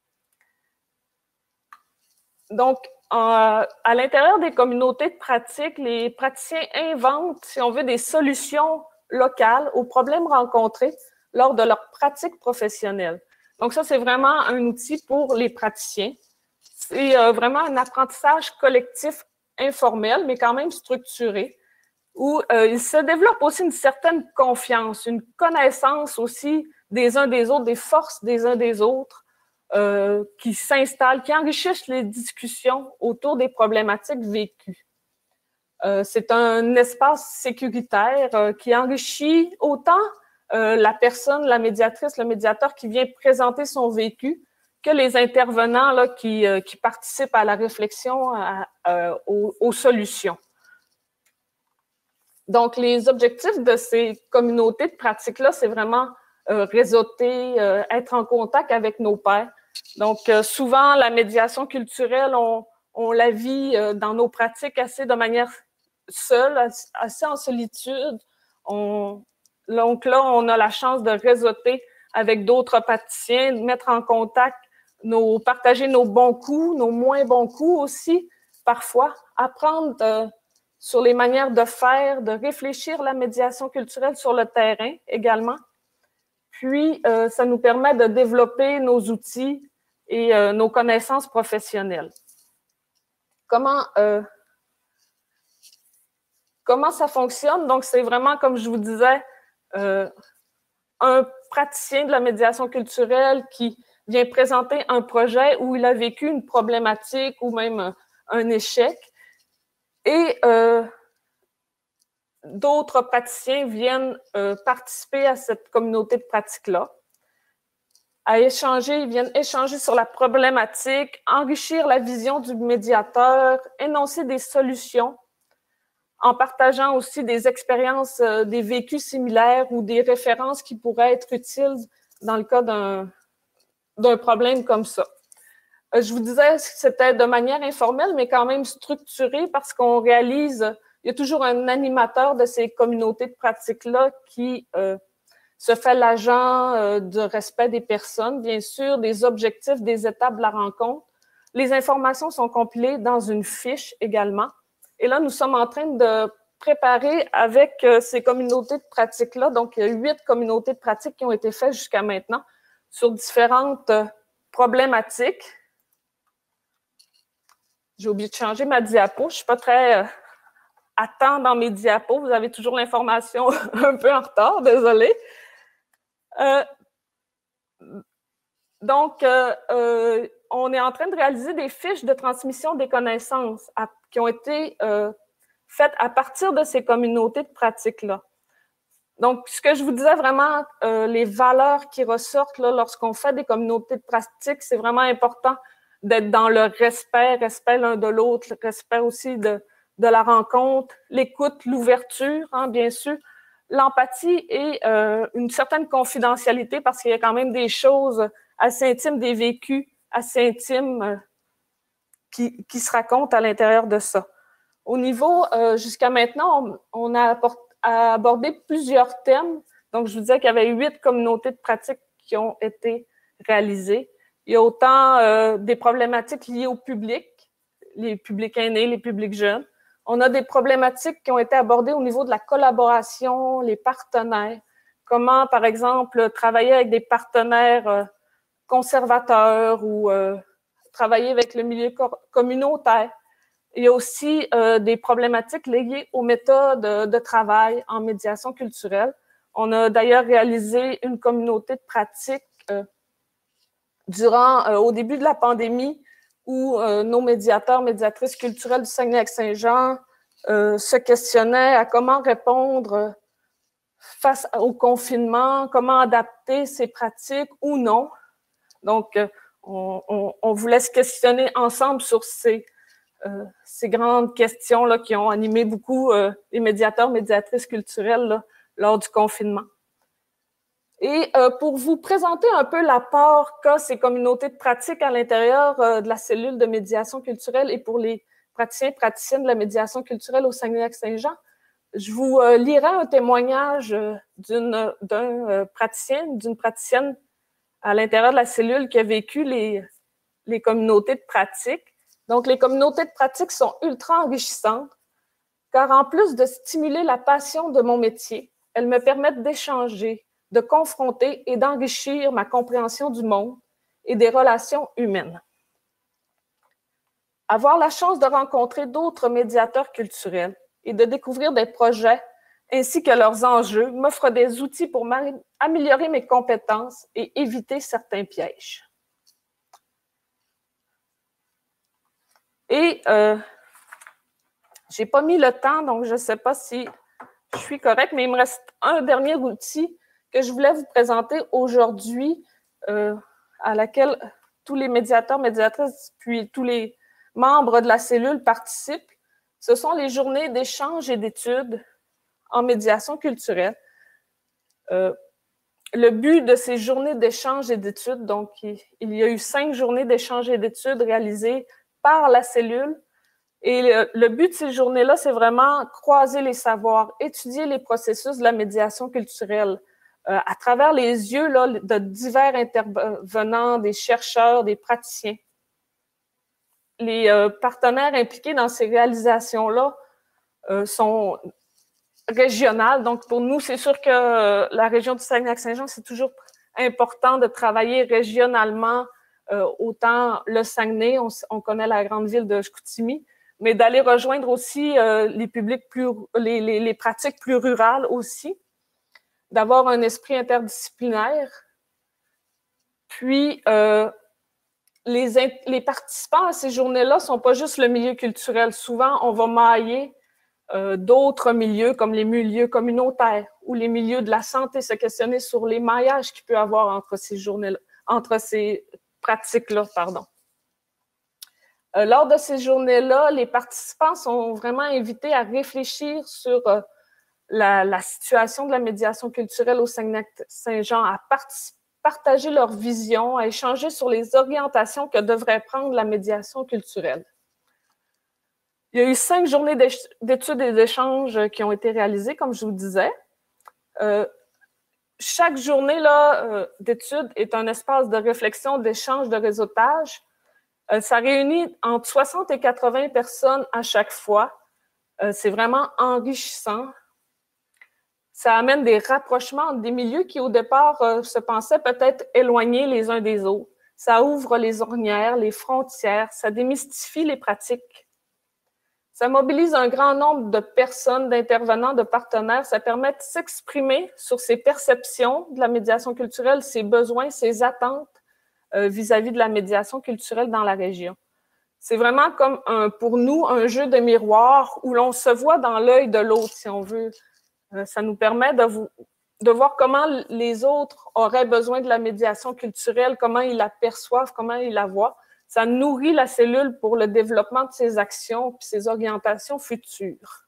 Donc, euh, à l'intérieur des communautés de pratique, les praticiens inventent, si on veut, des solutions locales aux problèmes rencontrés lors de leur pratique professionnelle. Donc, ça, c'est vraiment un outil pour les praticiens. C'est euh, vraiment un apprentissage collectif informel, mais quand même structuré, où euh, il se développe aussi une certaine confiance, une connaissance aussi des uns des autres, des forces des uns des autres, Euh, qui s'installent, qui enrichissent les discussions autour des problématiques vécues. Euh, c'est un espace sécuritaire euh, qui enrichit autant euh, la personne, la médiatrice, le médiateur qui vient présenter son vécu que les intervenants là, qui, euh, qui participent à la réflexion, à, à, aux, aux solutions. Donc, les objectifs de ces communautés de pratique-là, c'est vraiment euh, réseauter, euh, être en contact avec nos pairs. Donc, euh, souvent, la médiation culturelle, on, on la vit euh, dans nos pratiques assez de manière seul, assez en solitude. On, donc là, on a la chance de réseauter avec d'autres praticiens, de mettre en contact, nos, partager nos bons coups, nos moins bons coups aussi, parfois, apprendre euh, sur les manières de faire, de réfléchir la médiation culturelle sur le terrain également. Puis, euh, ça nous permet de développer nos outils et euh, nos connaissances professionnelles. Comment, euh, comment ça fonctionne? Donc, c'est vraiment, comme je vous disais, euh, un praticien de la médiation culturelle qui vient présenter un projet où il a vécu une problématique ou même un, un échec. Et euh, d'autres praticiens viennent euh, participer à cette communauté de pratique-là, à échanger, ils viennent échanger sur la problématique, enrichir la vision du médiateur, énoncer des solutions, en partageant aussi des expériences, euh, des vécus similaires ou des références qui pourraient être utiles dans le cas d'un d'un problème comme ça. Euh, je vous disais que c'était de manière informelle, mais quand même structurée parce qu'on réalise, il y a toujours un animateur de ces communautés de pratique-là qui euh, se fait l'agent euh, de respect des personnes, bien sûr, des objectifs, des étapes de la rencontre. Les informations sont compilées dans une fiche également. Et là, nous sommes en train de préparer avec euh, ces communautés de pratique-là, donc il y a huit communautés de pratique qui ont été faites jusqu'à maintenant sur différentes euh, problématiques. J'ai oublié de changer ma diapo, je ne suis pas très euh, à temps dans mes diapos, vous avez toujours l'information un peu en retard, désolée. Euh, donc, euh, euh, on est en train de réaliser des fiches de transmission des connaissances à, qui ont été euh, faites à partir de ces communautés de pratique-là. Donc, ce que je vous disais vraiment, euh, les valeurs qui ressortent là, lorsqu'on fait des communautés de pratique, c'est vraiment important d'être dans le respect, respect l'un de l'autre, le respect aussi de, de la rencontre, l'écoute, l'ouverture, hein, bien sûr, l'empathie et euh, une certaine confidentialité parce qu'il y a quand même des choses assez intimes, des vécus assez intimes euh, qui, qui se racontent à l'intérieur de ça. Au niveau, euh, jusqu'à maintenant, on, on a apporté à aborder plusieurs thèmes. Donc, je vous disais qu'il y avait huit communautés de pratique qui ont été réalisées. Il y a autant euh, des problématiques liées au public, les publics aînés, les publics jeunes. On a des problématiques qui ont été abordées au niveau de la collaboration, les partenaires. Comment, par exemple, travailler avec des partenaires euh, conservateurs ou euh, travailler avec le milieu communautaire. Il y a aussi euh, des problématiques liées aux méthodes de travail en médiation culturelle. On a d'ailleurs réalisé une communauté de pratique euh, durant, euh, au début de la pandémie où euh, nos médiateurs, médiatrices culturelles du Saguenay-Lac-Saint-Jean euh, se questionnaient à comment répondre face au confinement, comment adapter ces pratiques ou non. Donc, euh, on, on, on voulait se questionner ensemble sur ces Euh, ces grandes questions-là qui ont animé beaucoup euh, les médiateurs, médiatrices culturelles là, lors du confinement. Et euh, pour vous présenter un peu l'apport qu'a ces communautés de pratique à l'intérieur euh, de la cellule de médiation culturelle et pour les praticiens et praticiennes de la médiation culturelle au Saguenay-Lac-Saint-Jean, je vous euh, lirai un témoignage euh, d'une, d'un euh, praticien, d'une praticienne à l'intérieur de la cellule qui a vécu les, les communautés de pratique. Donc, les communautés de pratique sont ultra enrichissantes, car en plus de stimuler la passion de mon métier, elles me permettent d'échanger, de confronter et d'enrichir ma compréhension du monde et des relations humaines. Avoir la chance de rencontrer d'autres médiateurs culturels et de découvrir des projets ainsi que leurs enjeux m'offre des outils pour améliorer mes compétences et éviter certains pièges. Et euh, je n'ai pas mis le temps, donc je ne sais pas si je suis correcte, mais il me reste un dernier outil que je voulais vous présenter aujourd'hui, euh, à laquelle tous les médiateurs, médiatrices, puis tous les membres de la cellule participent. Ce sont les journées d'échange et d'études en médiation culturelle. Euh, le but de ces journées d'échange et d'études, donc il y a eu cinq journées d'échange et d'études réalisées par la cellule Et le, le but de ces journées-là, c'est vraiment croiser les savoirs, étudier les processus de la médiation culturelle euh, à travers les yeux là, de divers intervenants, des chercheurs, des praticiens. Les euh, partenaires impliqués dans ces réalisations-là euh, sont régionales. Donc, pour nous, c'est sûr que euh, la région du Saguenay-Lac-Saint-Jean, c'est toujours important de travailler régionalement, euh, autant le Saguenay, on, on connaît la grande ville de Chicoutimi, mais d'aller rejoindre aussi euh, les publics plus, les, les, les pratiques plus rurales aussi, d'avoir un esprit interdisciplinaire. Puis, euh, les, les participants à ces journées-là ne sont pas juste le milieu culturel. Souvent, on va mailler euh, d'autres milieux, comme les milieux communautaires ou les milieux de la santé, se questionner sur les maillages qu'il peut y avoir entre ces journées-là, entre ces pratiques-là, pardon. Euh, lors de ces journées-là, les participants sont vraiment invités à réfléchir sur euh, la, la situation de la médiation culturelle au Saguenay-Saint-Jean, à participer, partager leur vision, à échanger sur les orientations que devrait prendre la médiation culturelle. Il y a eu cinq journées d'études et d'échanges qui ont été réalisées, comme je vous disais. Euh, chaque journée là, euh, d'études est un espace de réflexion, d'échange, de réseautage. Euh, ça réunit entre soixante et quatre-vingts personnes à chaque fois. Euh, c'est vraiment enrichissant. Ça amène des rapprochements entre des milieux qui, au départ, euh, se pensaient peut-être éloignés les uns des autres. Ça ouvre les ornières, les frontières, ça démystifie les pratiques. Ça mobilise un grand nombre de personnes, d'intervenants, de partenaires. Ça permet de s'exprimer sur ses perceptions de la médiation culturelle, ses besoins, ses attentes euh, vis-à-vis de la médiation culturelle dans la région. C'est vraiment comme, un, pour nous, un jeu de miroir où l'on se voit dans l'œil de l'autre, si on veut. Euh, ça nous permet de, vous, de voir comment les autres auraient besoin de la médiation culturelle, comment ils la perçoivent, comment ils la voient. Ça nourrit la cellule pour le développement de ses actions et ses orientations futures.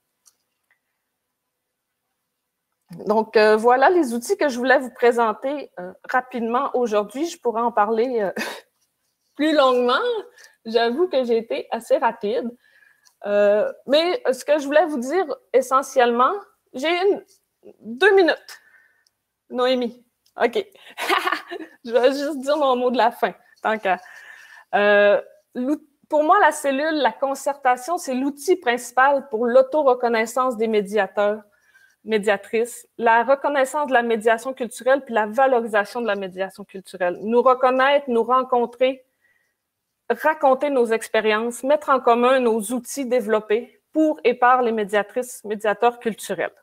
Donc, euh, voilà les outils que je voulais vous présenter euh, rapidement aujourd'hui. Je pourrais en parler euh, plus longuement. J'avoue que j'ai été assez rapide. Euh, mais ce que je voulais vous dire essentiellement, j'ai une, deux minutes. Noémie. OK. Je vais juste dire mon mot de la fin, tant qu'à... Euh, pour moi, la cellule, la concertation, c'est l'outil principal pour l'auto-reconnaissance des médiateurs, médiatrices, la reconnaissance de la médiation culturelle puis la valorisation de la médiation culturelle. Nous reconnaître, nous rencontrer, raconter nos expériences, mettre en commun nos outils développés pour et par les médiatrices, médiateurs culturels.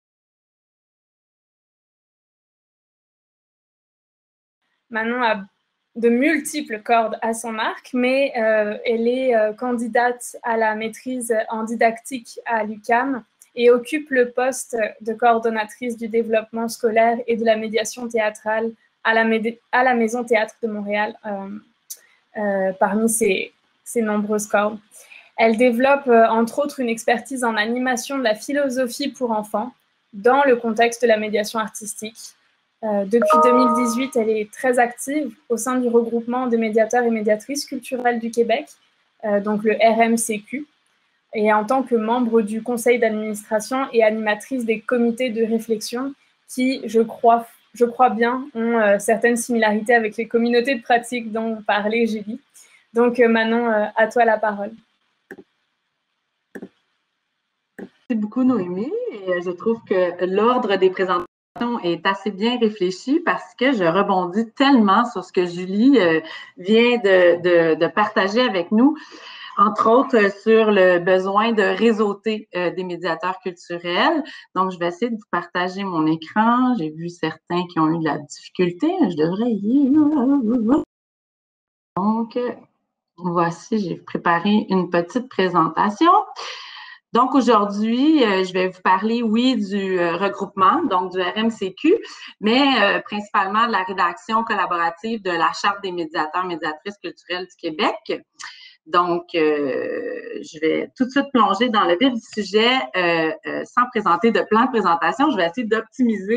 Manon a de multiples cordes à son arc, mais euh, elle est euh, candidate à la maîtrise en didactique à l'U Q A M et occupe le poste de coordonnatrice du développement scolaire et de la médiation théâtrale à la, à la Maison Théâtre de Montréal, euh, euh, parmi ses, ses nombreuses cordes. Elle développe, euh, entre autres, une expertise en animation de la philosophie pour enfants dans le contexte de la médiation artistique. Euh, depuis deux mille dix-huit, elle est très active au sein du regroupement de médiateurs et médiatrices culturelles du Québec, euh, donc le R M C Q, et en tant que membre du conseil d'administration et animatrice des comités de réflexion qui, je crois, je crois bien, ont euh, certaines similarités avec les communautés de pratique dont parlait Julie. Donc euh, Manon, euh, à toi la parole. Merci beaucoup Noémie. Et je trouve que l'ordre des présentations est assez bien réfléchi parce que je rebondis tellement sur ce que Julie euh, vient de, de, de partager avec nous, entre autres sur le besoin de réseauter euh, des médiateurs culturels. Donc, je vais essayer de vous partager mon écran. J'ai vu certains qui ont eu de la difficulté. Je devrais y... Donc, voici, j'ai préparé une petite présentation. Donc, aujourd'hui, euh, je vais vous parler, oui, du euh, regroupement, donc du R M C Q, mais euh, principalement de la rédaction collaborative de la Charte des médiateurs et médiatrices culturelles du Québec. Donc, euh, je vais tout de suite plonger dans le vif du sujet euh, euh, sans présenter de plan de présentation. Je vais essayer d'optimiser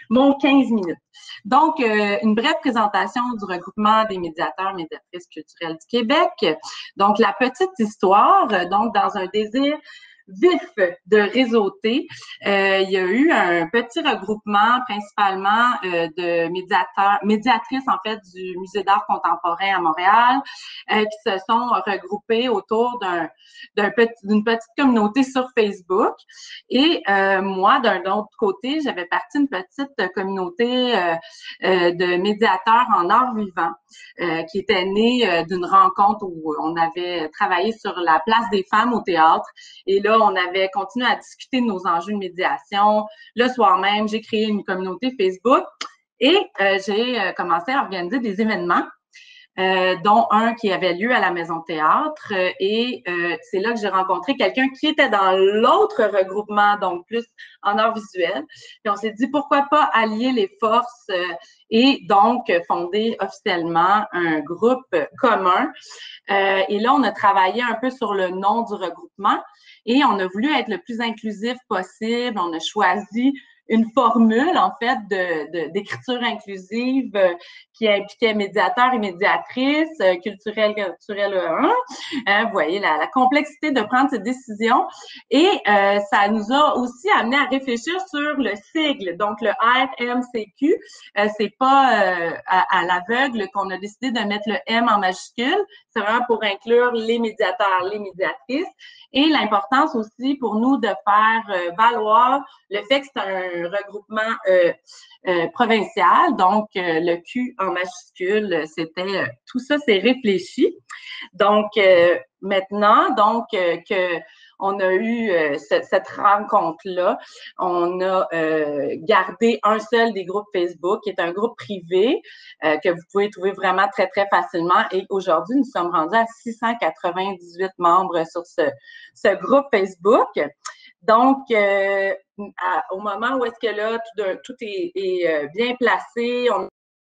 mon quinze minutes. Donc, euh, une brève présentation du regroupement des médiateurs, médiatrices culturelles du Québec. Donc, la petite histoire, donc dans un désir vif de réseauter, euh, il y a eu un petit regroupement principalement euh, de médiateurs, médiatrices en fait du Musée d'art contemporain à Montréal, euh, qui se sont regroupés autour d'un, d'un petit, d'une petite communauté sur Facebook. Et euh, moi, d'un autre côté, j'avais parti d'une petite communauté euh, euh, de médiateurs en art vivant, euh, qui était née euh, d'une rencontre où on avait travaillé sur la place des femmes au théâtre. Et là, on avait continué à discuter de nos enjeux de médiation. Le soir même, j'ai créé une communauté Facebook et euh, j'ai euh, commencé à organiser des événements, euh, dont un qui avait lieu à la Maison Théâtre. Et euh, c'est là que j'ai rencontré quelqu'un qui était dans l'autre regroupement, donc plus en art visuel. Puis on s'est dit, pourquoi pas allier les forces euh, et donc fonder officiellement un groupe commun. Euh, et là, on a travaillé un peu sur le nom du regroupement. Et on a voulu être le plus inclusif possible. On a choisi une formule, en fait, de, de, d'écriture inclusive euh, qui impliquait médiateurs et médiatrices, euh, culturel, culturel un. Hein, vous voyez, la, la complexité de prendre cette décision. Et euh, ça nous a aussi amené à réfléchir sur le sigle. Donc, le R M C Q, euh, c'est pas euh, à, à l'aveugle qu'on a décidé de mettre le M en majuscule. C'est vraiment pour inclure les médiateurs, les médiatrices. Et l'importance aussi pour nous de faire euh, valoir le fait que c'est un regroupement euh, euh, provincial, donc euh, le Q en majuscule, c'était euh, tout ça, c'est réfléchi. Donc euh, maintenant, donc euh, que on a eu euh, ce, cette rencontre-là, on a euh, gardé un seul des groupes Facebook, qui est un groupe privé euh, que vous pouvez trouver vraiment très, très facilement. Et aujourd'hui, nous sommes rendus à six cent quatre-vingt-dix-huit membres sur ce, ce groupe Facebook. Donc, euh, à, au moment où est-ce que là, tout, de, tout est, est euh, bien placé, on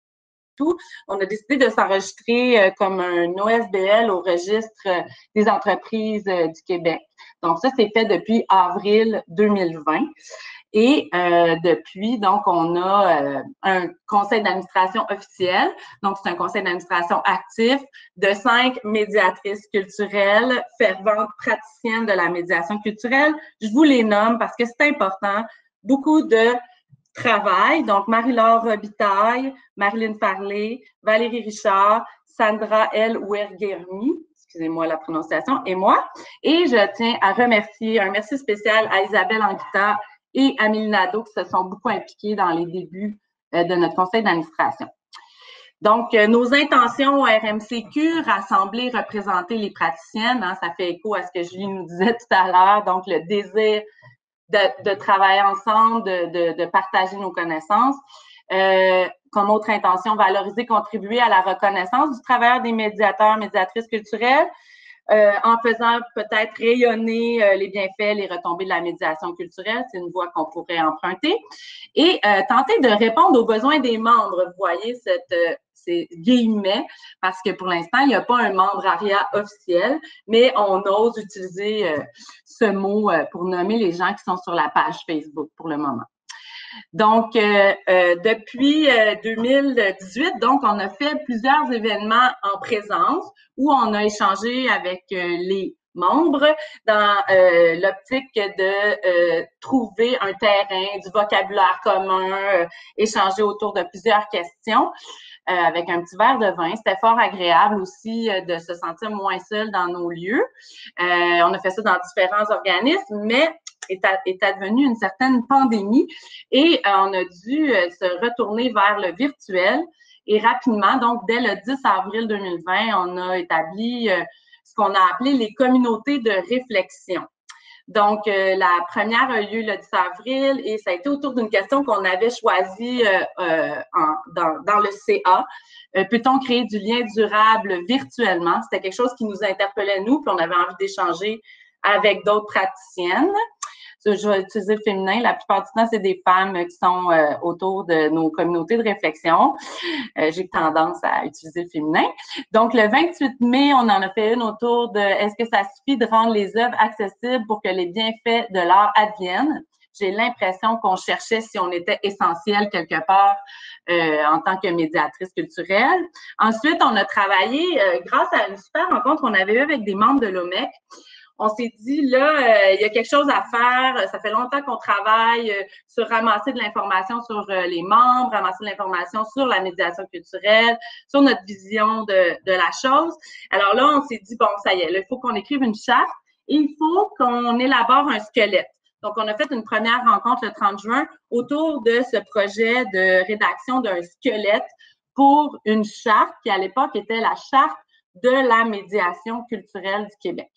tout, on a décidé de s'enregistrer euh, comme un O S B L au registre euh, des entreprises euh, du Québec. Donc, ça, c'est fait depuis avril deux mille vingt. Et euh, depuis, donc, on a euh, un conseil d'administration officiel. Donc, c'est un conseil d'administration actif de cinq médiatrices culturelles, ferventes praticiennes de la médiation culturelle. Je vous les nomme parce que c'est important. Beaucoup de travail. Donc, Marie-Laure Robitaille, Marilyn Farley, Valérie Richard, Sandra L. Ouerguermi, excusez-moi la prononciation, et moi. Et je tiens à remercier, un merci spécial à Isabelle Anguita et Amélie Nadeau qui se sont beaucoup impliqués dans les débuts euh, de notre conseil d'administration. Donc, euh, nos intentions au R M C Q, rassembler, représenter les praticiennes, hein, ça fait écho à ce que Julie nous disait tout à l'heure, donc le désir de, de travailler ensemble, de, de, de partager nos connaissances. Euh, comme autre intention, valoriser, contribuer à la reconnaissance du travail des médiateurs, médiatrices culturelles, euh, en faisant peut-être rayonner euh, les bienfaits, les retombées de la médiation culturelle, c'est une voie qu'on pourrait emprunter, et euh, tenter de répondre aux besoins des membres. Vous voyez cette, euh, ces guillemets, parce que pour l'instant, il n'y a pas un membre ARIA officiel, mais on ose utiliser euh, ce mot euh, pour nommer les gens qui sont sur la page Facebook pour le moment. Donc, euh, euh, depuis euh, deux mille dix-huit, donc, on a fait plusieurs événements en présence où on a échangé avec euh, les membres dans euh, l'optique de euh, trouver un terrain, du vocabulaire commun, euh, échanger autour de plusieurs questions euh, avec un petit verre de vin. C'était fort agréable aussi euh, de se sentir moins seul dans nos lieux. Euh, on a fait ça dans différents organismes, mais est, à, est advenue une certaine pandémie et euh, on a dû euh, se retourner vers le virtuel. Et rapidement, donc dès le dix avril deux mille vingt, on a établi euh, ce qu'on a appelé les communautés de réflexion. Donc, euh, la première a eu lieu le dix avril et ça a été autour d'une question qu'on avait choisie euh, euh, en, dans, dans le C A. Euh, peut-on créer du lien durable virtuellement? C'était quelque chose qui nous interpellait, nous, puis on avait envie d'échanger avec d'autres praticiennes. Je vais utiliser le féminin. La plupart du temps, c'est des femmes qui sont euh, autour de nos communautés de réflexion. Euh, j'ai tendance à utiliser le féminin. Donc, le vingt-huit mai, on en a fait une autour de « Est-ce que ça suffit de rendre les œuvres accessibles pour que les bienfaits de l'art adviennent? » j'ai l'impression qu'on cherchait si on était essentiel quelque part euh, en tant que médiatrice culturelle. Ensuite, on a travaillé, euh, grâce à une super rencontre qu'on avait eue avec des membres de l'O M E C, on s'est dit, là, euh, il y a quelque chose à faire. Ça fait longtemps qu'on travaille euh, sur ramasser de l'information sur euh, les membres, ramasser de l'information sur la médiation culturelle, sur notre vision de, de la chose. Alors là, on s'est dit, bon, ça y est, là, il faut qu'on écrive une charte et il faut qu'on élabore un squelette. Donc, on a fait une première rencontre le trente juin autour de ce projet de rédaction d'un squelette pour une charte qui, à l'époque, était la charte de la médiation culturelle du Québec.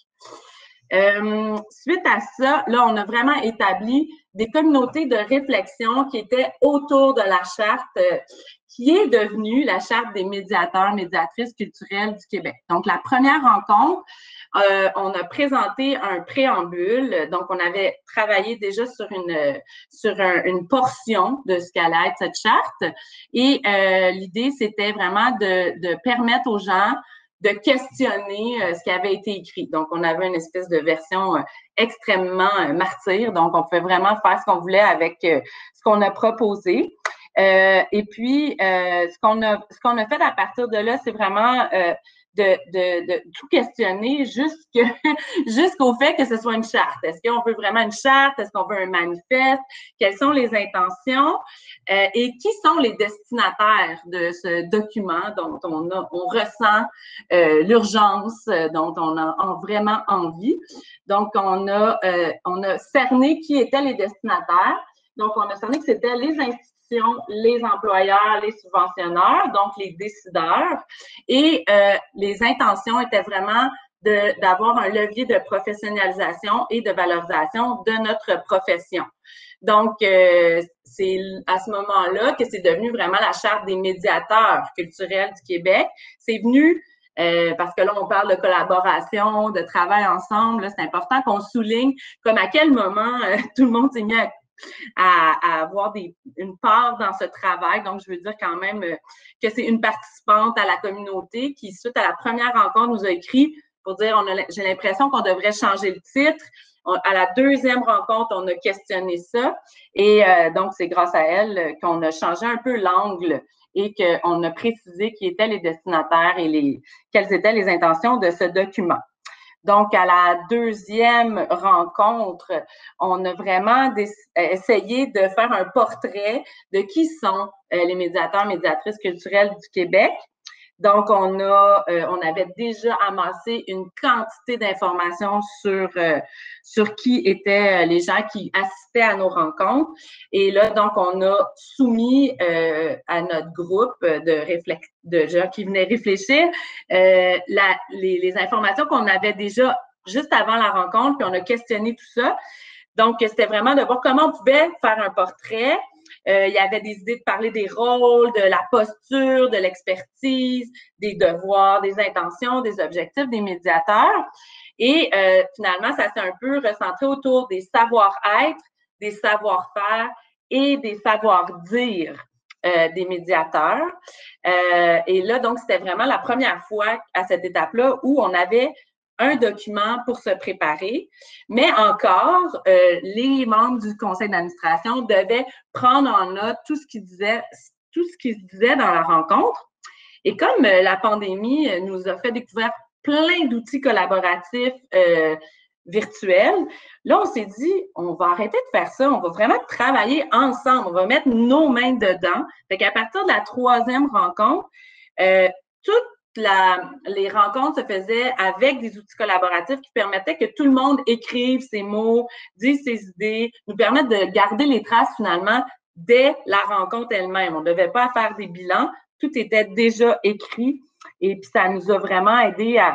Euh, suite à ça, là, on a vraiment établi des communautés de réflexion qui étaient autour de la charte euh, qui est devenue la charte des médiateurs, médiatrices culturelles du Québec. Donc, la première rencontre, euh, on a présenté un préambule. Donc, on avait travaillé déjà sur une sur un, une portion de ce qu'allait être cette charte. Et euh, l'idée, c'était vraiment de, de permettre aux gens de questionner euh, ce qui avait été écrit. Donc, on avait une espèce de version euh, extrêmement euh, martyre. Donc, on pouvait vraiment faire ce qu'on voulait avec euh, ce qu'on a proposé. Euh, et puis, euh, ce qu'on a, ce qu'on a fait à partir de là, c'est vraiment euh, de, de, de tout questionner jusque, jusqu'au fait que ce soit une charte. Est-ce qu'on veut vraiment une charte? Est-ce qu'on veut un manifeste? Quelles sont les intentions? Euh, et qui sont les destinataires de ce document dont on, a, on ressent euh, l'urgence, dont on a, a vraiment envie? Donc, on a, euh, on a cerné qui étaient les destinataires. Donc, on a cerné que c'était les institutions, les employeurs, les subventionneurs, donc les décideurs. Et euh, les intentions étaient vraiment de, d'avoir un levier de professionnalisation et de valorisation de notre profession. Donc, euh, c'est à ce moment-là que c'est devenu vraiment la charte des médiateurs culturels du Québec. C'est venu euh, parce que là, on parle de collaboration, de travail ensemble. Là, c'est important qu'on souligne comme à quel moment euh, tout le monde s'est mis à À, à avoir des, une part dans ce travail. Donc, je veux dire quand même que c'est une participante à la communauté qui, suite à la première rencontre, nous a écrit pour dire on a, j'ai l'impression qu'on devrait changer le titre. On, à la deuxième rencontre, on a questionné ça. Et euh, donc, c'est grâce à elle qu'on a changé un peu l'angle et qu'on a précisé qui étaient les destinataires et les, quelles étaient les intentions de ce document. Donc, à la deuxième rencontre, on a vraiment essayé de faire un portrait de qui sont les médiateurs, médiatrices culturelles du Québec. Donc, on a, euh, on avait déjà amassé une quantité d'informations sur euh, sur qui étaient les gens qui assistaient à nos rencontres. Et là, donc, on a soumis euh, à notre groupe de réflex de gens qui venaient réfléchir euh, la, les, les informations qu'on avait déjà juste avant la rencontre, puis on a questionné tout ça. Donc, c'était vraiment de voir comment on pouvait faire un portrait. Euh, il y avait des idées de parler des rôles, de la posture, de l'expertise, des devoirs, des intentions, des objectifs des médiateurs. Et euh, finalement, ça s'est un peu recentré autour des savoir-être, des savoir-faire et des savoir-dire euh, des médiateurs. Euh, et là, donc, c'était vraiment la première fois à cette étape-là où on avait un document pour se préparer, mais encore, euh, les membres du conseil d'administration devaient prendre en note tout ce qu'ils disaient, tout ce qui se disait dans la rencontre. Et comme euh, la pandémie nous a fait découvrir plein d'outils collaboratifs euh, virtuels, là, on s'est dit, on va arrêter de faire ça, on va vraiment travailler ensemble, on va mettre nos mains dedans. Fait qu'à partir de la troisième rencontre, euh, toute La, les rencontres se faisaient avec des outils collaboratifs qui permettaient que tout le monde écrive ses mots, dise ses idées, nous permettent de garder les traces finalement dès la rencontre elle-même. On ne devait pas faire des bilans, tout était déjà écrit et puis ça nous a vraiment aidé à,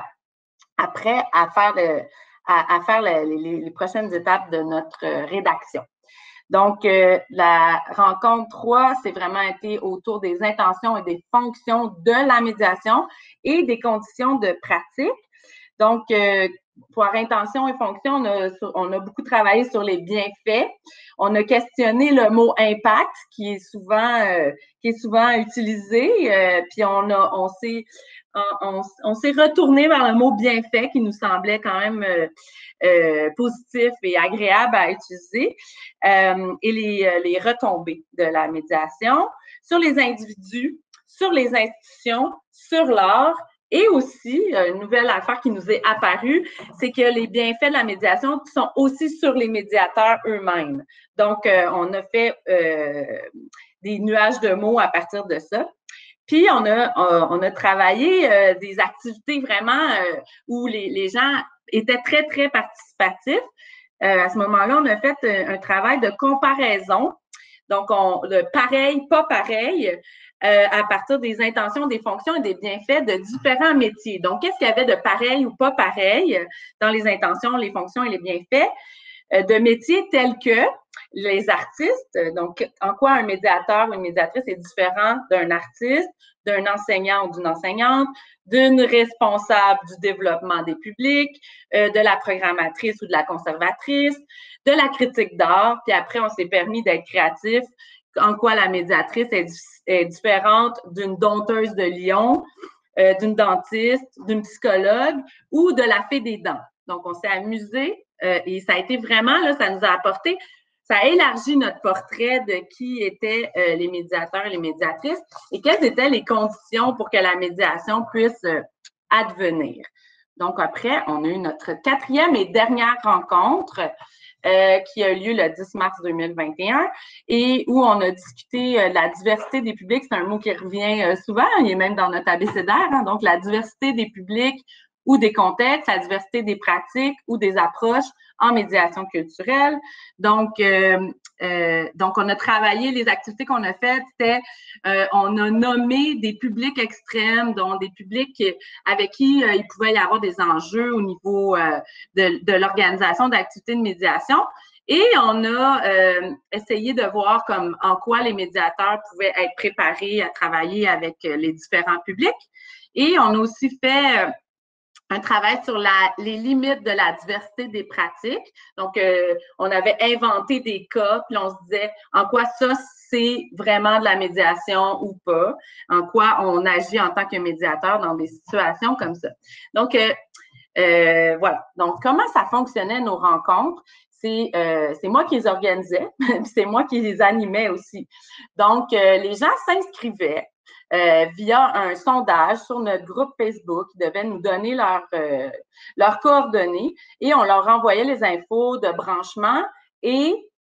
après à faire, le, à, à faire le, les, les prochaines étapes de notre rédaction. Donc, euh, la rencontre trois, c'est vraiment été autour des intentions et des fonctions de la médiation et des conditions de pratique. Donc, euh, pour intention et fonction, on a, on a beaucoup travaillé sur les bienfaits. On a questionné le mot impact qui est souvent, euh, qui est souvent utilisé. Euh, puis on a, on s'est, on, on, on s'est retourné vers le mot bienfait qui nous semblait quand même euh, euh, positif et agréable à utiliser euh, et les, les retombées de la médiation sur les individus, sur les institutions, sur l'art. Et aussi, une nouvelle affaire qui nous est apparue, c'est que les bienfaits de la médiation sont aussi sur les médiateurs eux-mêmes. Donc, euh, on a fait euh, des nuages de mots à partir de ça. Puis, on a, on a travaillé euh, des activités vraiment euh, où les, les gens étaient très, très participatifs. Euh, à ce moment-là, on a fait un, un travail de comparaison. Donc, on, le pareil, pas pareil, euh, à partir des intentions, des fonctions et des bienfaits de différents métiers. Donc, qu'est-ce qu'il y avait de pareil ou pas pareil dans les intentions, les fonctions et les bienfaits euh, de métiers tels que les artistes. Donc, en quoi un médiateur ou une médiatrice est différent d'un artiste, d'un enseignant ou d'une enseignante, d'une responsable du développement des publics, euh, de la programmatrice ou de la conservatrice, de la critique d'art. Puis après, on s'est permis d'être créatif. En quoi la médiatrice est, est différente d'une dompteuse de Lyon, euh, d'une dentiste, d'une psychologue ou de la fée des dents. Donc, on s'est amusé euh, et ça a été vraiment, là, ça nous a apporté, ça a élargi notre portrait de qui étaient euh, les médiateurs et les médiatrices et quelles étaient les conditions pour que la médiation puisse euh, advenir. Donc, après, on a eu notre quatrième et dernière rencontre Euh, qui a eu lieu le dix mars deux mille vingt et un et où on a discuté euh, de la diversité des publics. C'est un mot qui revient euh, souvent, il est même dans notre abécédaire, hein, donc la diversité des publics ou des contextes, la diversité des pratiques ou des approches en médiation culturelle. Donc, euh, euh, donc on a travaillé, les activités qu'on a faites, c'était, euh, on a nommé des publics extrêmes, dont des publics avec qui euh, il pouvait y avoir des enjeux au niveau euh, de, de l'organisation d'activités de médiation. Et on a euh, essayé de voir comme en quoi les médiateurs pouvaient être préparés à travailler avec les différents publics. Et on a aussi fait euh, un travail sur la, les limites de la diversité des pratiques. Donc, euh, on avait inventé des cas, puis on se disait en quoi ça, c'est vraiment de la médiation ou pas, en quoi on agit en tant que médiateur dans des situations comme ça. Donc, euh, euh, voilà. Donc, comment ça fonctionnait nos rencontres? C'est euh, moi qui les organisais, puis c'est moi qui les animais aussi. Donc, euh, les gens s'inscrivaient Euh, via un sondage sur notre groupe Facebook. Ils devaient nous donner leurs euh, leurs coordonnées et on leur envoyait les infos de branchement et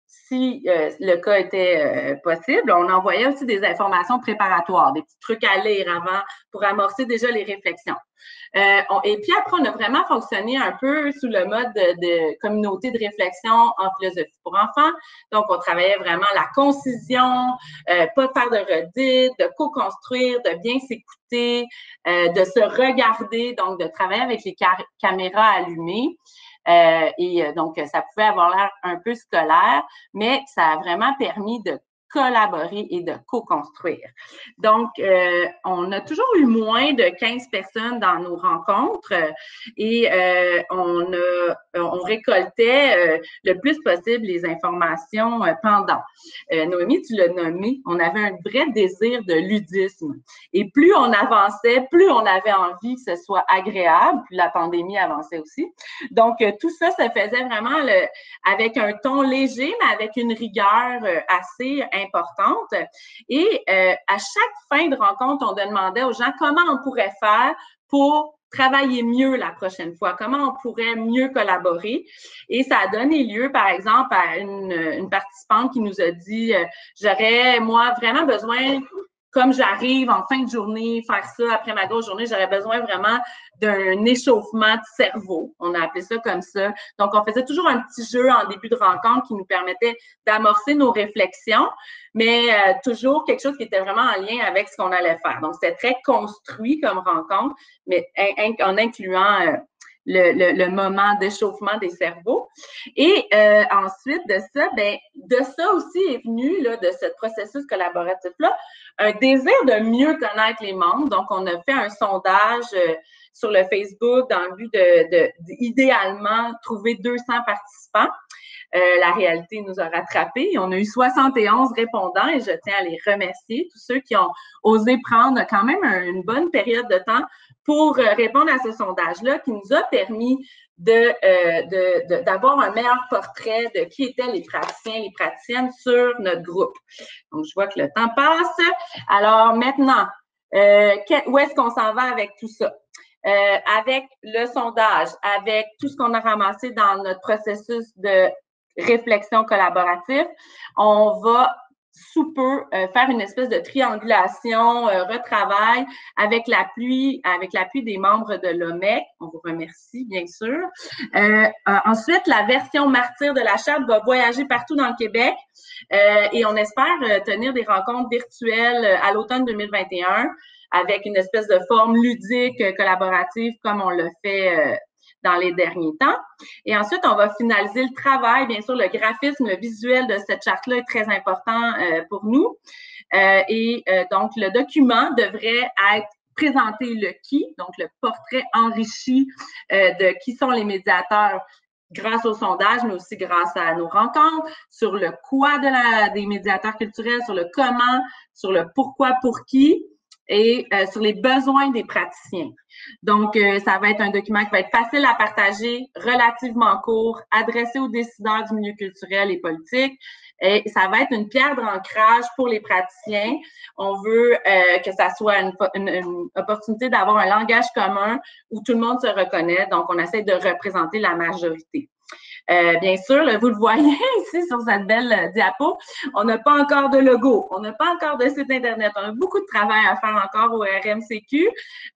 si euh, le cas était euh, possible, on envoyait aussi des informations préparatoires, des petits trucs à lire avant pour amorcer déjà les réflexions. Euh, on, et puis après, on a vraiment fonctionné un peu sous le mode de, de communauté de réflexion en philosophie pour enfants. Donc, on travaillait vraiment la concision, euh, pas faire de redites, de co-construire, de bien s'écouter, euh, de se regarder, donc de travailler avec les caméras allumées. Euh, et donc, ça pouvait avoir l'air un peu scolaire, mais ça a vraiment permis de collaborer et de co-construire. Donc, euh, on a toujours eu moins de quinze personnes dans nos rencontres et euh, on, a, on récoltait euh, le plus possible les informations euh, pendant. Euh, Noémie, tu l'as nommé, on avait un vrai désir de ludisme. Et plus on avançait, plus on avait envie que ce soit agréable, plus la pandémie avançait aussi. Donc, euh, tout ça se faisait vraiment le, avec un ton léger, mais avec une rigueur euh, assez importante. Et euh, à chaque fin de rencontre, on demandait aux gens comment on pourrait faire pour travailler mieux la prochaine fois, comment on pourrait mieux collaborer. Et ça a donné lieu, par exemple, à une, une participante qui nous a dit euh, « J'aurais, moi, vraiment besoin… » Comme j'arrive en fin de journée, faire ça après ma grosse journée, j'aurais besoin vraiment d'un échauffement de cerveau. On a appelé ça comme ça. Donc, on faisait toujours un petit jeu en début de rencontre qui nous permettait d'amorcer nos réflexions, mais euh, toujours quelque chose qui était vraiment en lien avec ce qu'on allait faire. Donc, c'était très construit comme rencontre, mais in, in, en incluant euh, le, le, le moment d'échauffement des cerveaux. Et euh, ensuite de ça, ben, de ça aussi est venu, là, de ce processus collaboratif-là, un désir de mieux connaître les membres. Donc, on a fait un sondage euh, sur le Facebook dans le but de, de, de idéalement trouver deux cents participants. Euh, la réalité nous a rattrapés. On a eu soixante et onze répondants et je tiens à les remercier, tous ceux qui ont osé prendre quand même une bonne période de temps pour répondre à ce sondage-là qui nous a permis de, euh, de, de, d'avoir un meilleur portrait de qui étaient les praticiens, les praticiennes sur notre groupe. Donc, je vois que le temps passe. Alors, maintenant, euh, où est-ce qu'on s'en va avec tout ça? Euh, avec le sondage, avec tout ce qu'on a ramassé dans notre processus de réflexion collaborative, on va sous peu euh, faire une espèce de triangulation, euh, retravail avec l'appui, avec l'appui des membres de l'O M E C. On vous remercie, bien sûr. Euh, euh, ensuite, la version martyre de la charte va voyager partout dans le Québec euh, et on espère euh, tenir des rencontres virtuelles à l'automne deux mille vingt et un avec une espèce de forme ludique, euh, collaborative comme on l'a fait euh, dans les derniers temps. Et ensuite, on va finaliser le travail. Bien sûr, le graphisme visuel de cette charte-là est très important euh, pour nous. Euh, et euh, donc, le document devrait être présenté le qui, donc le portrait enrichi euh, de qui sont les médiateurs grâce au sondage, mais aussi grâce à nos rencontres, sur le quoi de la, des médiateurs culturels, sur le comment, sur le pourquoi, pour qui, et euh, sur les besoins des praticiens. Donc, euh, ça va être un document qui va être facile à partager, relativement court, adressé aux décideurs du milieu culturel et politique. Et ça va être une pierre d'ancrage pour les praticiens. On veut euh, que ça soit une, une, une opportunité d'avoir un langage commun où tout le monde se reconnaît. Donc, on essaie de représenter la majorité. Euh, bien sûr, là, vous le voyez ici sur cette belle euh, diapo, on n'a pas encore de logo, on n'a pas encore de site Internet, on a beaucoup de travail à faire encore au R M C Q,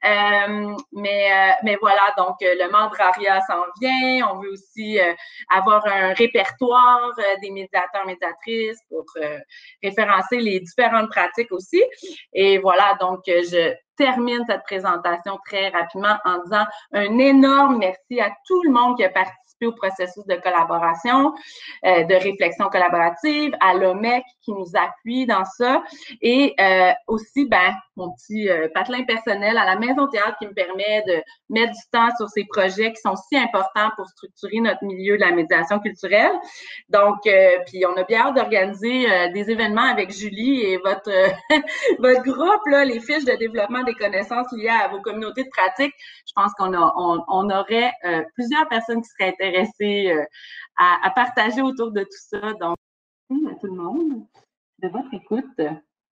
euh, mais, euh, mais voilà, donc euh, le membrariat s'en vient, on veut aussi euh, avoir un répertoire euh, des médiateurs, médiatrices pour euh, référencer les différentes pratiques aussi, et voilà, donc euh, je termine cette présentation très rapidement en disant un énorme merci à tout le monde qui a participé au processus de collaboration, euh, de réflexion collaborative, à l'O M E C qui nous appuie dans ça, et euh, aussi, ben, mon petit euh, patelin personnel à la Maison Théâtre qui me permet de mettre du temps sur ces projets qui sont si importants pour structurer notre milieu de la médiation culturelle. Donc, euh, puis on a bien hâte d'organiser euh, des événements avec Julie et votre, euh, votre groupe, là, les fiches de développement des connaissances liées à vos communautés de pratique. Je pense qu'on a, on, on aurait euh, plusieurs personnes qui seraient intéressées euh, à, à partager autour de tout ça. Donc, merci à tout le monde de votre écoute.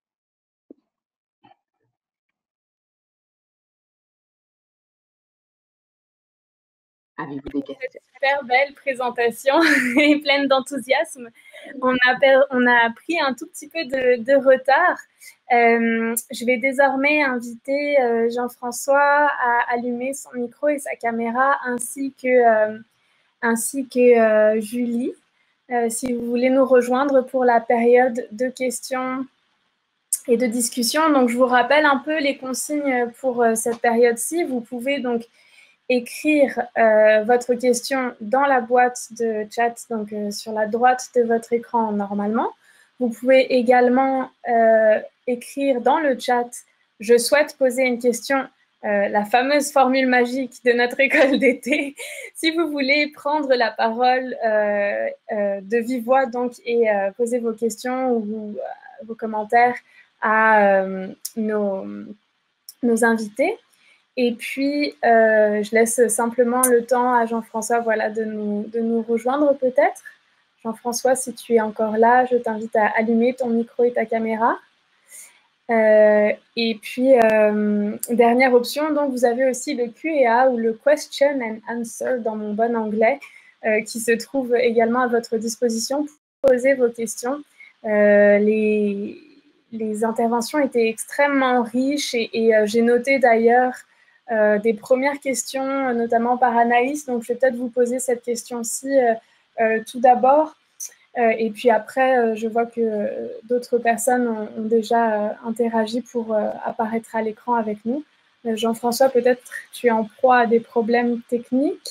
Avez-vous des questions? Super belle présentation et pleine d'enthousiasme. On a, on a pris un tout petit peu de, de retard. Euh, je vais désormais inviter euh, Jean-François à allumer son micro et sa caméra, ainsi que, euh, ainsi que euh, Julie, euh, si vous voulez nous rejoindre pour la période de questions et de discussion. Donc, je vous rappelle un peu les consignes pour euh, cette période-ci. Vous pouvez donc écrire euh, votre question dans la boîte de chat, donc euh, sur la droite de votre écran normalement. Vous pouvez également euh, écrire dans le chat « Je souhaite poser une question euh, », la fameuse formule magique de notre école d'été. Si vous voulez prendre la parole euh, euh, de vive voix donc, et euh, poser vos questions ou vos, vos commentaires à euh, nos, nos invités. Et puis, euh, je laisse simplement le temps à Jean-François voilà, de, nous, de nous rejoindre peut-être. Jean-François, si tu es encore là, je t'invite à allumer ton micro et ta caméra. Euh, et puis, euh, dernière option, donc vous avez aussi le Q et A ou le Question and Answer dans mon bon anglais, euh, qui se trouve également à votre disposition pour poser vos questions. Euh, les, les interventions étaient extrêmement riches et, et euh, j'ai noté d'ailleurs Euh, des premières questions, notamment par Anaïs. Donc, je vais peut-être vous poser cette question-ci euh, euh, tout d'abord. Euh, et puis après, euh, je vois que euh, d'autres personnes ont, ont déjà euh, interagi pour euh, apparaître à l'écran avec nous. Euh, Jean-François, peut-être tu es en proie à des problèmes techniques.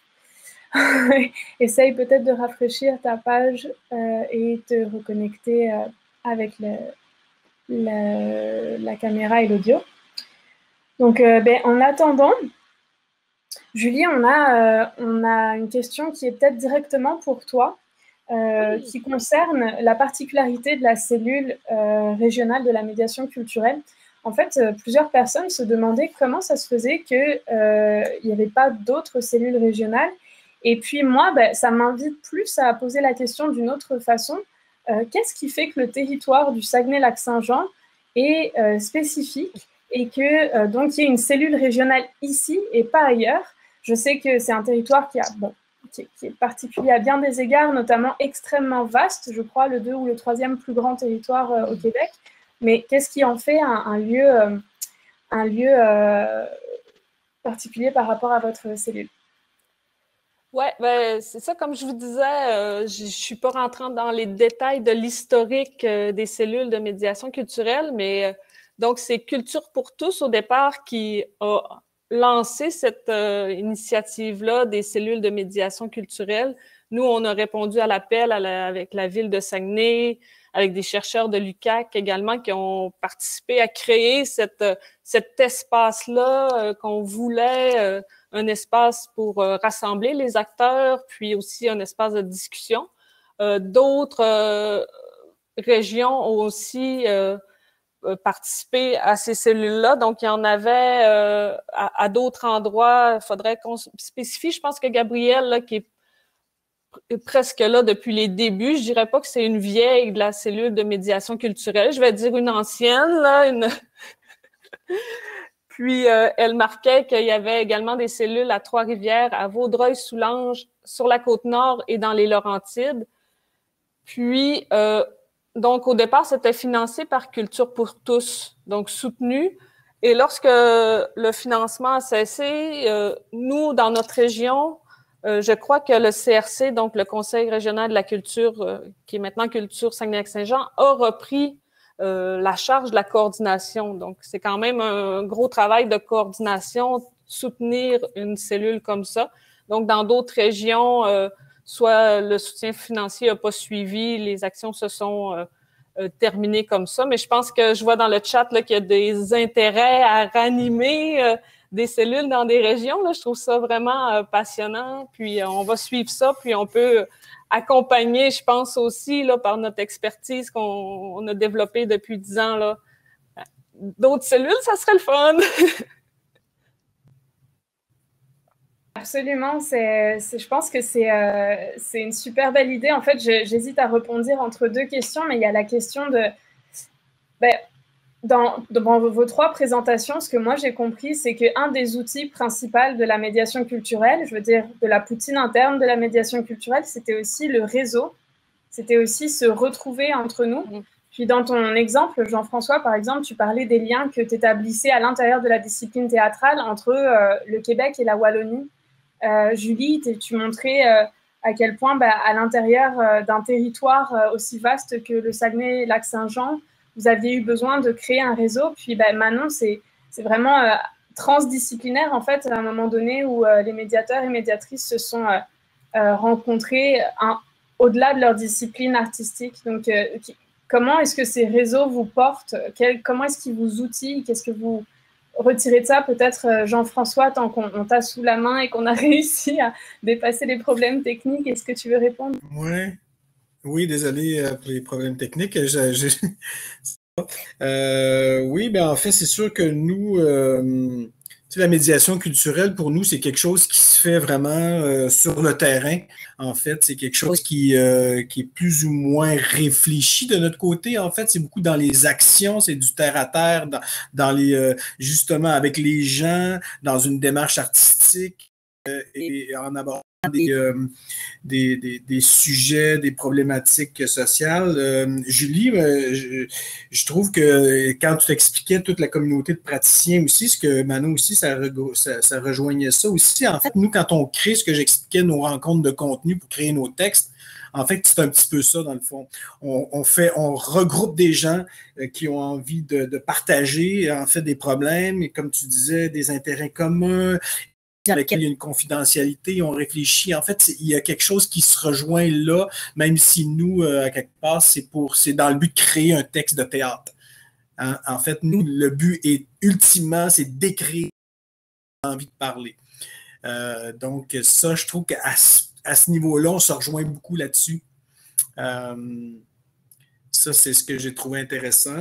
Essaye peut-être de rafraîchir ta page euh, et te reconnecter euh, avec le, le, la caméra et l'audio. Donc, euh, ben, en attendant, Julie, on a, euh, on a une question qui est peut-être directement pour toi, euh, oui. qui concerne la particularité de la cellule euh, régionale de la médiation culturelle. en fait, euh, plusieurs personnes se demandaient comment ça se faisait qu'il euh, n'y avait pas d'autres cellules régionales. Et puis moi, ben, ça m'invite plus à poser la question d'une autre façon. Euh, Qu'est-ce qui fait que le territoire du Saguenay-Lac-Saint-Jean est euh, spécifique et que euh, donc il y ait une cellule régionale ici et pas ailleurs? Je sais que c'est un territoire qui, a, bon, qui, est, qui est particulier à bien des égards, notamment extrêmement vaste, je crois, le deux ou le troisième plus grand territoire euh, au Québec. Mais qu'est-ce qui en fait un, un lieu, euh, un lieu euh, particulier par rapport à votre cellule? Oui, ben, c'est ça, comme je vous disais, euh, je ne suis pas rentrante dans les détails de l'historique euh, des cellules de médiation culturelle, mais euh, donc c'est Culture pour tous au départ qui a lancé cette euh, initiative-là des cellules de médiation culturelle. Nous, on a répondu à l'appel à la, avec la ville de Saguenay, avec des chercheurs de l'U Q A C également qui ont participé à créer cette, cet espace-là euh, qu'on voulait, euh, un espace pour euh, rassembler les acteurs, puis aussi un espace de discussion. Euh, D'autres euh, régions ont aussi euh, participé à ces cellules-là, donc il y en avait euh, à, à d'autres endroits. Il faudrait qu'on spécifie. Je pense que Gabrielle, là, qui est presque là depuis les débuts. Je dirais pas que c'est une vieille de la cellule de médiation culturelle. Je vais dire une ancienne, là. Une... Puis, euh, elle marquait qu'il y avait également des cellules à Trois-Rivières, à Vaudreuil-Soulanges, sur la Côte-Nord et dans les Laurentides. Puis, euh, donc, au départ, c'était financé par Culture pour tous, donc soutenu. Et lorsque le financement a cessé, euh, nous, dans notre région, Euh, je crois que le C R C, donc le Conseil régional de la culture, euh, qui est maintenant Culture Saguenay-Lac-Saint-Jean, a repris euh, la charge de la coordination. Donc, c'est quand même un gros travail de coordination, soutenir une cellule comme ça. Donc, dans d'autres régions, euh, soit le soutien financier n'a pas suivi, les actions se sont euh, euh, terminées comme ça. Mais je pense que je vois dans le chat là, qu'il y a des intérêts à ranimer euh, des cellules dans des régions. Là, je trouve ça vraiment euh, passionnant. Puis, euh, on va suivre ça. Puis, on peut accompagner, je pense aussi, là, par notre expertise qu'on a développée depuis dix ans, là, d'autres cellules, ça serait le fun. Absolument. C'est, c'est, je pense que c'est, euh, c'est une super belle idée. En fait, je, j'hésite à répondre entre deux questions, mais il y a la question de... Ben, Dans, dans vos trois présentations, ce que moi j'ai compris, c'est qu'un des outils principaux de la médiation culturelle, je veux dire de la poutine interne de la médiation culturelle, c'était aussi le réseau, c'était aussi se retrouver entre nous. Mmh. Puis dans ton exemple, Jean-François, par exemple, tu parlais des liens que tu établissais à l'intérieur de la discipline théâtrale entre euh, le Québec et la Wallonie. Euh, Julie, tu montrais euh, à quel point, bah, à l'intérieur euh, d'un territoire euh, aussi vaste que le Saguenay-Lac-Saint-Jean, vous aviez eu besoin de créer un réseau. Puis ben, Manon, c'est vraiment euh, transdisciplinaire, en fait, à un moment donné où euh, les médiateurs et médiatrices se sont euh, euh, rencontrés hein, au-delà de leur discipline artistique. Donc, euh, qui, comment est-ce que ces réseaux vous portent? Quel, comment est-ce qu'ils vous outillent? Qu'est-ce que vous retirez de ça? Peut-être, Jean-François, tant qu'on t'a sous la main et qu'on a réussi à dépasser les problèmes techniques, est-ce que tu veux répondre? Oui. Oui, désolé pour les problèmes techniques. Je, je... Euh, oui, ben en fait, c'est sûr que nous, euh, la médiation culturelle, pour nous, c'est quelque chose qui se fait vraiment euh, sur le terrain. En fait, c'est quelque chose qui, euh, qui est plus ou moins réfléchi de notre côté. En fait, c'est beaucoup dans les actions, c'est du terre à terre, dans, dans les euh, justement avec les gens, dans une démarche artistique euh, et en abordant Des, euh, des, des, des sujets, des problématiques sociales. Euh, Julie, euh, je, je trouve que quand tu t'expliquais toute la communauté de praticiens aussi, ce que Manon aussi, ça, ça, ça rejoignait ça aussi. En fait, nous, quand on crée ce que j'expliquais, nos rencontres de contenu pour créer nos textes, en fait, c'est un petit peu ça, dans le fond. On, on fait, on regroupe des gens euh, qui ont envie de, de partager, en fait, des problèmes, et comme tu disais, des intérêts communs, dans lequel il y a une confidentialité, on réfléchit. En fait, il y a quelque chose qui se rejoint là, même si nous, euh, à quelque part, c'est pour, c'est dans le but de créer un texte de théâtre. Hein? En fait, nous, le but est ultimement, c'est d'écrire envie de parler. Euh, donc, ça, je trouve qu'à à ce niveau-là, on se rejoint beaucoup là-dessus. Euh, ça, c'est ce que j'ai trouvé intéressant.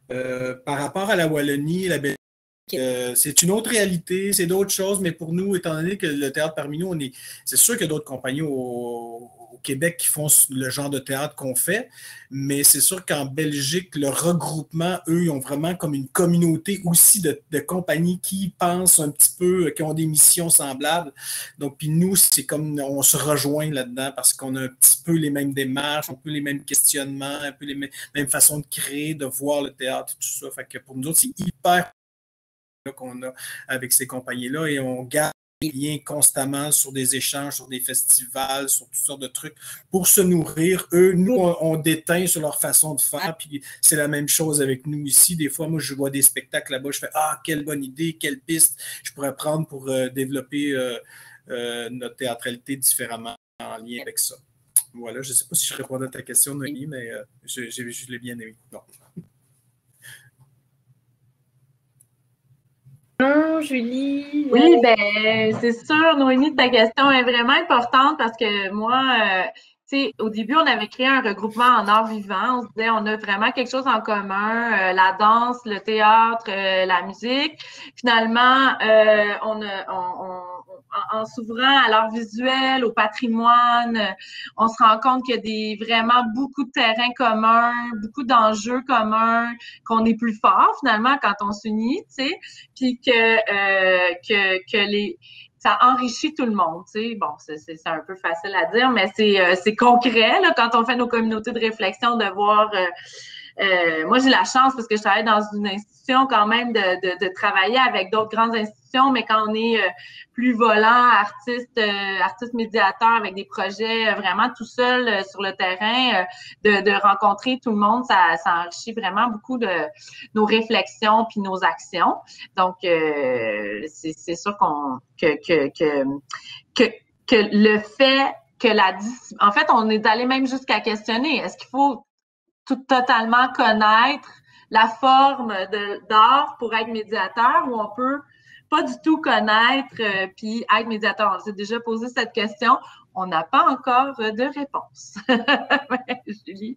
Euh, par rapport à la Wallonie, la Belgique, euh, c'est une autre réalité, c'est d'autres choses, mais pour nous, étant donné que le théâtre parmi nous, on est, c'est sûr qu'il y a d'autres compagnies au, au Québec qui font le genre de théâtre qu'on fait, mais c'est sûr qu'en Belgique, le regroupement, eux, ils ont vraiment comme une communauté aussi de, de compagnies qui pensent un petit peu, qui ont des missions semblables. Donc, puis nous, c'est comme on se rejoint là-dedans parce qu'on a un petit peu les mêmes démarches, un peu les mêmes questionnements, un peu les mêmes, mêmes façons de créer, de voir le théâtre, tout ça. Fait que pour nous autres, c'est hyper qu'on a avec ces compagnies-là et on garde des liens constamment sur des échanges, sur des festivals, sur toutes sortes de trucs pour se nourrir. Eux, nous, on, on déteint sur leur façon de faire, puis c'est la même chose avec nous ici. Des fois, moi, je vois des spectacles là-bas, je fais « Ah, quelle bonne idée, quelle piste je pourrais prendre pour euh, développer euh, euh, notre théâtralité différemment en lien avec ça. » Voilà, je ne sais pas si je réponds à ta question, Noémie, mais euh, je, je, je l'ai bien aimé. Non. Non, Julie. Oui, ben c'est sûr, Noémie, ta question est vraiment importante parce que moi, euh, tu sais, au début, on avait créé un regroupement en art vivant. On se disait, on a vraiment quelque chose en commun, euh, la danse, le théâtre, euh, la musique. Finalement, euh, on, a, on, on en, en s'ouvrant à l'art visuel, au patrimoine, on se rend compte qu'il y a des vraiment beaucoup de terrains communs, beaucoup d'enjeux communs, qu'on est plus fort finalement quand on s'unit, tu sais, puis que, euh, que que les ça enrichit tout le monde, tu sais. Bon, c'est, c'est, c'est un peu facile à dire, mais c'est, euh, c'est concret là, quand on fait nos communautés de réflexion, de voir. Euh, euh, moi, j'ai la chance parce que je travaille dans une institution quand même de, de, de travailler avec d'autres grandes institutions, mais quand on est euh, plus volant, artiste, euh, artiste médiateur avec des projets euh, vraiment tout seul euh, sur le terrain, euh, de, de rencontrer tout le monde, ça, ça enrichit vraiment beaucoup de nos réflexions puis nos actions. Donc, euh, c'est, c'est sûr qu'on que, que, que, que, que le fait que la en fait, on est allé même jusqu'à questionner, est-ce qu'il faut tout totalement connaître la forme de, d'art pour être médiateur ou on peut pas du tout connaître euh, puis être médiateur? On s'est déjà posé cette question. On n'a pas encore de réponse. Julie?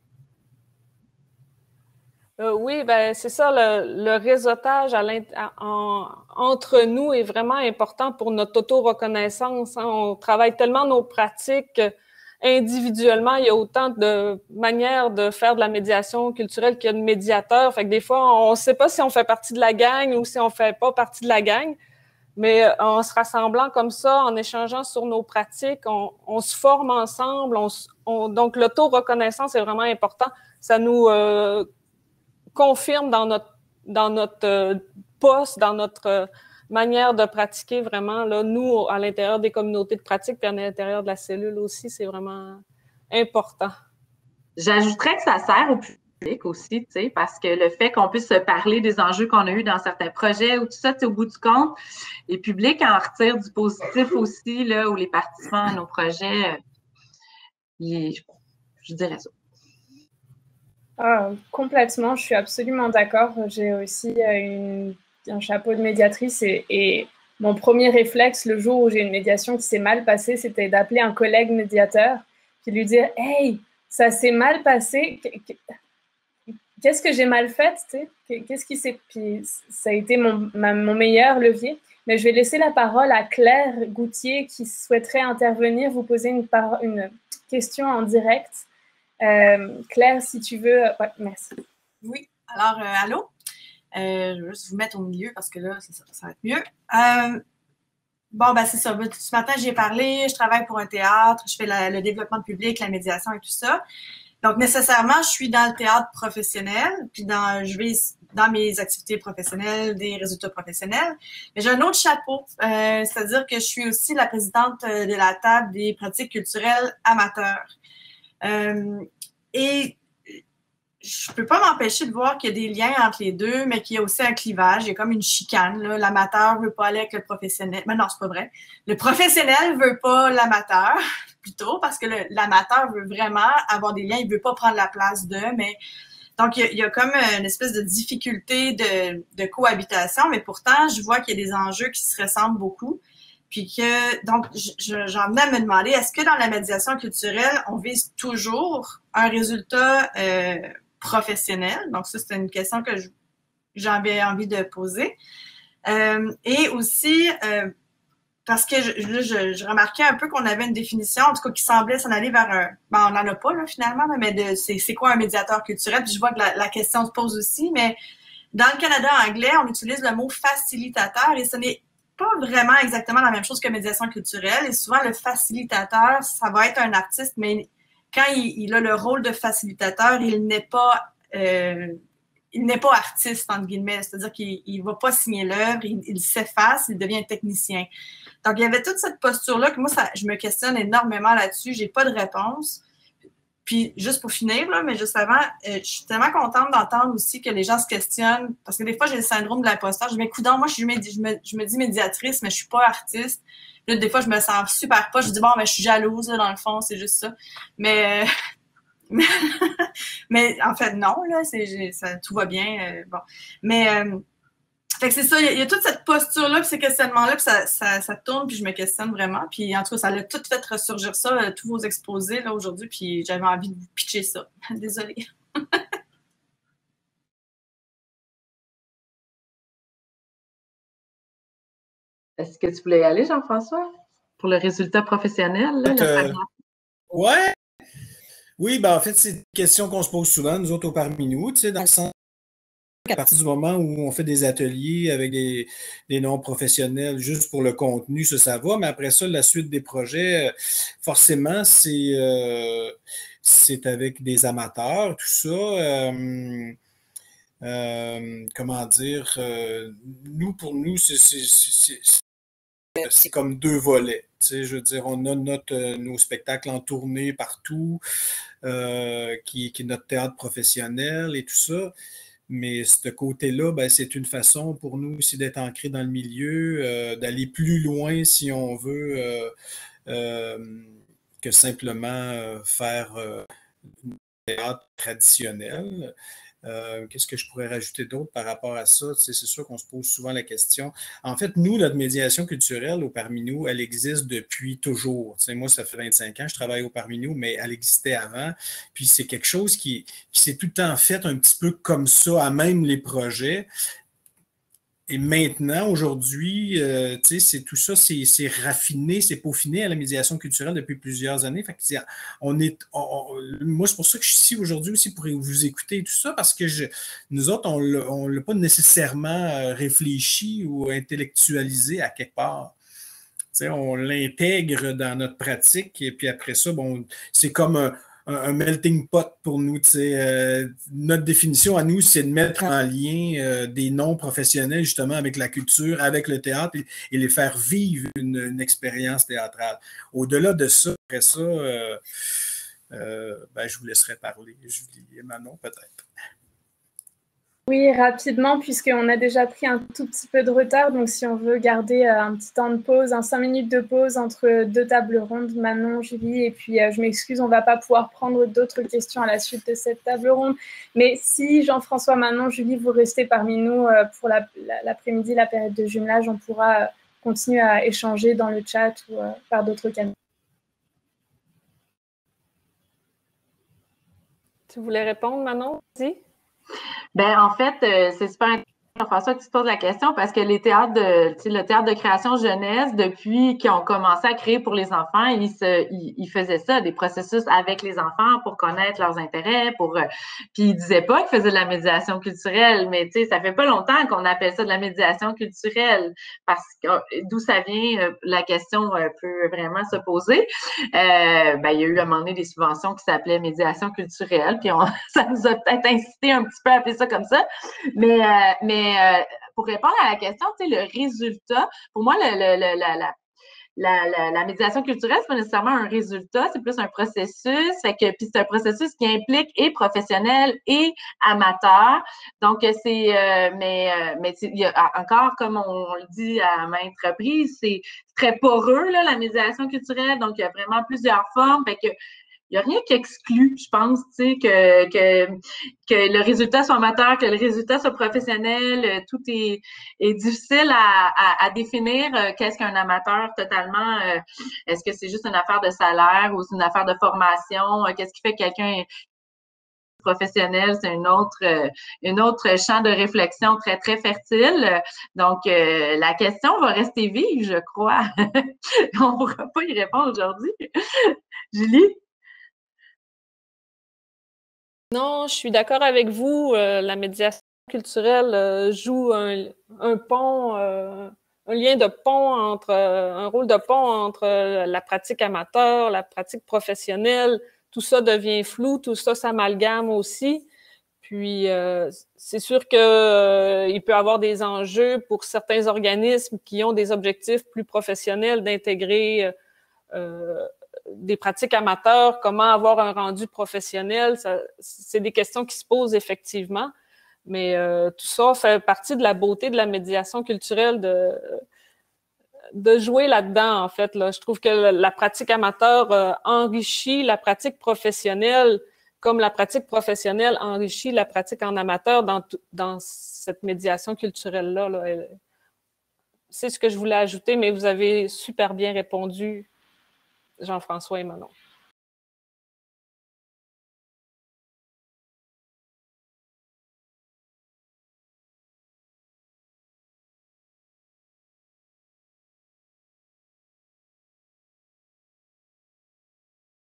Euh, oui, ben c'est ça, le, le réseautage à en, entre nous est vraiment important pour notre auto-reconnaissance. Hein. On travaille tellement nos pratiques individuellement, il y a autant de manières de faire de la médiation culturelle qu'il y a de médiateurs. Fait que des fois, on ne sait pas si on fait partie de la gang ou si on ne fait pas partie de la gang. Mais en se rassemblant comme ça, en échangeant sur nos pratiques, on, on se forme ensemble. On, on, donc, l'auto-reconnaissance est vraiment important. Ça nous euh, confirme dans notre, dans notre euh, poste, dans notre euh, manière de pratiquer vraiment, là, nous, à l'intérieur des communautés de pratique, puis à l'intérieur de la cellule aussi, c'est vraiment important. J'ajouterais que ça sert au public aussi, tu sais, parce que le fait qu'on puisse se parler des enjeux qu'on a eus dans certains projets ou tout ça, au bout du compte, les publics en retirent du positif aussi, là, où les participants à nos projets, ils, je dirais ça. Ah, complètement, je suis absolument d'accord. J'ai aussi une, un chapeau de médiatrice et, et mon premier réflexe le jour où j'ai une médiation qui s'est mal passée, c'était d'appeler un collègue médiateur puis lui dire « Hey, ça s'est mal passé, qu'est-ce que j'ai mal fait, tu sais? Qu'est-ce qui s'est… » Puis ça a été mon, ma, mon meilleur levier. Mais je vais laisser la parole à Claire Goutier qui souhaiterait intervenir, vous poser une, par, une question en direct. Euh, Claire, si tu veux. Ouais, merci. Oui, alors, euh, allô? Euh, je vais juste vous mettre au milieu parce que là, ça, ça va être mieux. Euh, bon, ben c'est ça. Ce matin, j'ai parlé, je travaille pour un théâtre, je fais la, le développement public, la médiation et tout ça. Donc, nécessairement, je suis dans le théâtre professionnel, puis dans, je vais dans mes activités professionnelles, des résultats professionnels. Mais j'ai un autre chapeau, euh, c'est-à-dire que je suis aussi la présidente de la table des pratiques culturelles amateurs. Euh, et je peux pas m'empêcher de voir qu'il y a des liens entre les deux, mais qu'il y a aussi un clivage. Il y a comme une chicane, là. L'amateur veut pas aller avec le professionnel. Mais non, c'est pas vrai. Le professionnel veut pas l'amateur, plutôt, parce que le, l'amateur veut vraiment avoir des liens. Il veut pas prendre la place d'eux, mais donc, il y, a, il y a comme une espèce de difficulté de, de cohabitation, mais pourtant, je vois qu'il y a des enjeux qui se ressemblent beaucoup. Puis que, donc, je, j'en venais à me demander, est-ce que dans la médiation culturelle, on vise toujours un résultat euh, professionnelle. Donc, ça, c'était une question que j'avais envie de poser. Euh, et aussi, euh, parce que je, je, je remarquais un peu qu'on avait une définition, en tout cas, qui semblait s'en aller vers un... Ben, on n'en a pas, là, finalement, là, mais de c'est, c'est quoi un médiateur culturel? Puis je vois que la, la question se pose aussi, mais dans le Canada anglais, on utilise le mot facilitateur et ce n'est pas vraiment exactement la même chose que médiation culturelle. Et souvent, le facilitateur, ça va être un artiste, mais quand il, il a le rôle de facilitateur, il n'est pas... Euh, il n'est pas artiste, entre guillemets, c'est-à-dire qu'il ne va pas signer l'œuvre, il, il s'efface, il devient un technicien. Donc, il y avait toute cette posture-là que moi, ça, je me questionne énormément là-dessus, j'ai pas de réponse. Puis, juste pour finir, là, mais juste avant, euh, je suis tellement contente d'entendre aussi que les gens se questionnent, parce que des fois, j'ai le syndrome de l'imposteur. Je me dis, coudonc, moi, je, suis médi- je, me, je me dis médiatrice, mais je suis pas artiste. Là, des fois, je me sens super pas. Je dis, bon, ben, je suis jalouse, là, dans le fond, c'est juste ça. Mais... Euh, mais en fait, non, là, c'est, ça, tout va bien. Euh, bon. Mais, euh, fait que c'est ça, il y, y a toute cette posture-là, puis ces questionnements-là, puis ça, ça, ça tourne, puis je me questionne vraiment. Puis en tout cas, ça a tout fait ressurgir ça, euh, tous vos exposés, là, aujourd'hui, puis j'avais envie de vous pitcher ça. Désolée. Est-ce que tu voulais y aller, Jean-François, pour le résultat professionnel? Là, euh, le ouais! Oui, ben en fait, c'est une question qu'on se pose souvent, nous autres, au parmi nous, tu sais, dans le sens qu'à partir du moment où on fait des ateliers avec des, des noms professionnels juste pour le contenu, ça, ça va, mais après ça, la suite des projets, forcément, c'est, euh, c'est avec des amateurs, tout ça. Euh, euh, comment dire, euh, nous, pour nous, c'est, c'est, c'est, c'est, c'est comme deux volets. Tu sais, je veux dire, on a notre, nos spectacles en tournée partout, euh, qui, qui est notre théâtre professionnel et tout ça. Mais ce côté-là, ben, c'est une façon pour nous aussi d'être ancrés dans le milieu, euh, d'aller plus loin si on veut euh, euh, que simplement euh, faire euh, un théâtre traditionnel. Euh, qu'est-ce que je pourrais rajouter d'autre par rapport à ça? Tu sais, c'est sûr qu'on se pose souvent la question. En fait, nous, notre médiation culturelle au Parmi nous, elle existe depuis toujours. Tu sais, moi, ça fait vingt-cinq ans que je travaille au Parmi nous, mais elle existait avant. Puis c'est quelque chose qui, qui s'est tout le temps fait un petit peu comme ça, à même les projets. Et maintenant, aujourd'hui, euh, tu sais, c'est tout ça, c'est, c'est raffiné, c'est peaufiné à la médiation culturelle depuis plusieurs années. Fait que on est, on, on, moi, c'est pour ça que je suis ici aujourd'hui aussi pour vous écouter et tout ça, parce que je, nous autres, on ne l'a pas nécessairement réfléchi ou intellectualisé à quelque part. Tu sais, on l'intègre dans notre pratique et puis après ça, bon, c'est comme un, un melting pot pour nous. Euh, notre définition à nous, c'est de mettre en lien euh, des noms professionnels justement avec la culture, avec le théâtre et, et les faire vivre une, une expérience théâtrale. Au-delà de ça, après ça, euh, euh, ben, je vous laisserai parler, Julie et Manon, peut-être. Oui, rapidement, puisqu'on a déjà pris un tout petit peu de retard. Donc, si on veut garder un petit temps de pause, un cinq minutes de pause entre deux tables rondes, Manon, Julie, et puis je m'excuse, on ne va pas pouvoir prendre d'autres questions à la suite de cette table ronde. Mais si Jean-François, Manon, Julie, vous restez parmi nous pour la, la, l'après-midi, la période de jumelage, on pourra continuer à échanger dans le chat ou par d'autres canaux. Tu voulais répondre, Manon? Dis. Ben en fait, euh, c'est super intéressant, François, que tu te poses la question parce que les théâtres de, tu sais, le théâtre de création jeunesse, depuis qu'ils ont commencé à créer pour les enfants, ils se, ils, ils faisaient ça, des processus avec les enfants pour connaître leurs intérêts, pour, euh, puis ils disaient pas qu'ils faisaient de la médiation culturelle, mais tu sais, ça fait pas longtemps qu'on appelle ça de la médiation culturelle parce que d'où ça vient, euh, la question euh, peut vraiment se poser. Euh, ben il y a eu à un moment donné des subventions qui s'appelaient médiation culturelle, puis on, ça nous a peut-être incité un petit peu à appeler ça comme ça, mais euh, mais euh, pour répondre à la question, tu sais, le résultat, pour moi, le, le, le, la, la, la, la, la médiation culturelle, c'est pas nécessairement un résultat, c'est plus un processus. Fait que, puis c'est un processus qui implique et professionnel et amateur. Donc, c'est, euh, mais, euh, mais il y a encore, comme on le dit à maintes reprises, c'est très poreux, là, la médiation culturelle. Donc, il y a vraiment plusieurs formes. Fait que, il n'y a rien qui exclut, je pense, tu sais, que, que, que le résultat soit amateur, que le résultat soit professionnel. Tout est, est difficile à, à, à définir. Qu'est-ce qu'un amateur totalement? Est-ce que c'est juste une affaire de salaire ou c'est une affaire de formation? Qu'est-ce qui fait que quelqu'un professionnelle, c'est une autre, euh, une autre champ de réflexion très, très fertile. Donc, euh, la question va rester vive, je crois. On ne pourra pas y répondre aujourd'hui. Julie? Non, je suis d'accord avec vous. Euh, la médiation culturelle euh, joue un, un pont, euh, un lien de pont entre, euh, un rôle de pont entre euh, la pratique amateur, la pratique professionnelle. Tout ça devient flou, tout ça s'amalgame aussi. Puis, euh, c'est sûr qu'il euh, peut y avoir des enjeux pour certains organismes qui ont des objectifs plus professionnels d'intégrer euh, des pratiques amateurs, comment avoir un rendu professionnel. C'est des questions qui se posent effectivement, mais euh, tout ça fait partie de la beauté de la médiation culturelle de, de jouer là-dedans, en fait. Là. Je trouve que la pratique amateur euh, enrichit la pratique professionnelle, comme la pratique professionnelle enrichit la pratique en amateur dans, dans cette médiation culturelle-là. Là. C'est ce que je voulais ajouter, mais vous avez super bien répondu, Jean-François et Manon.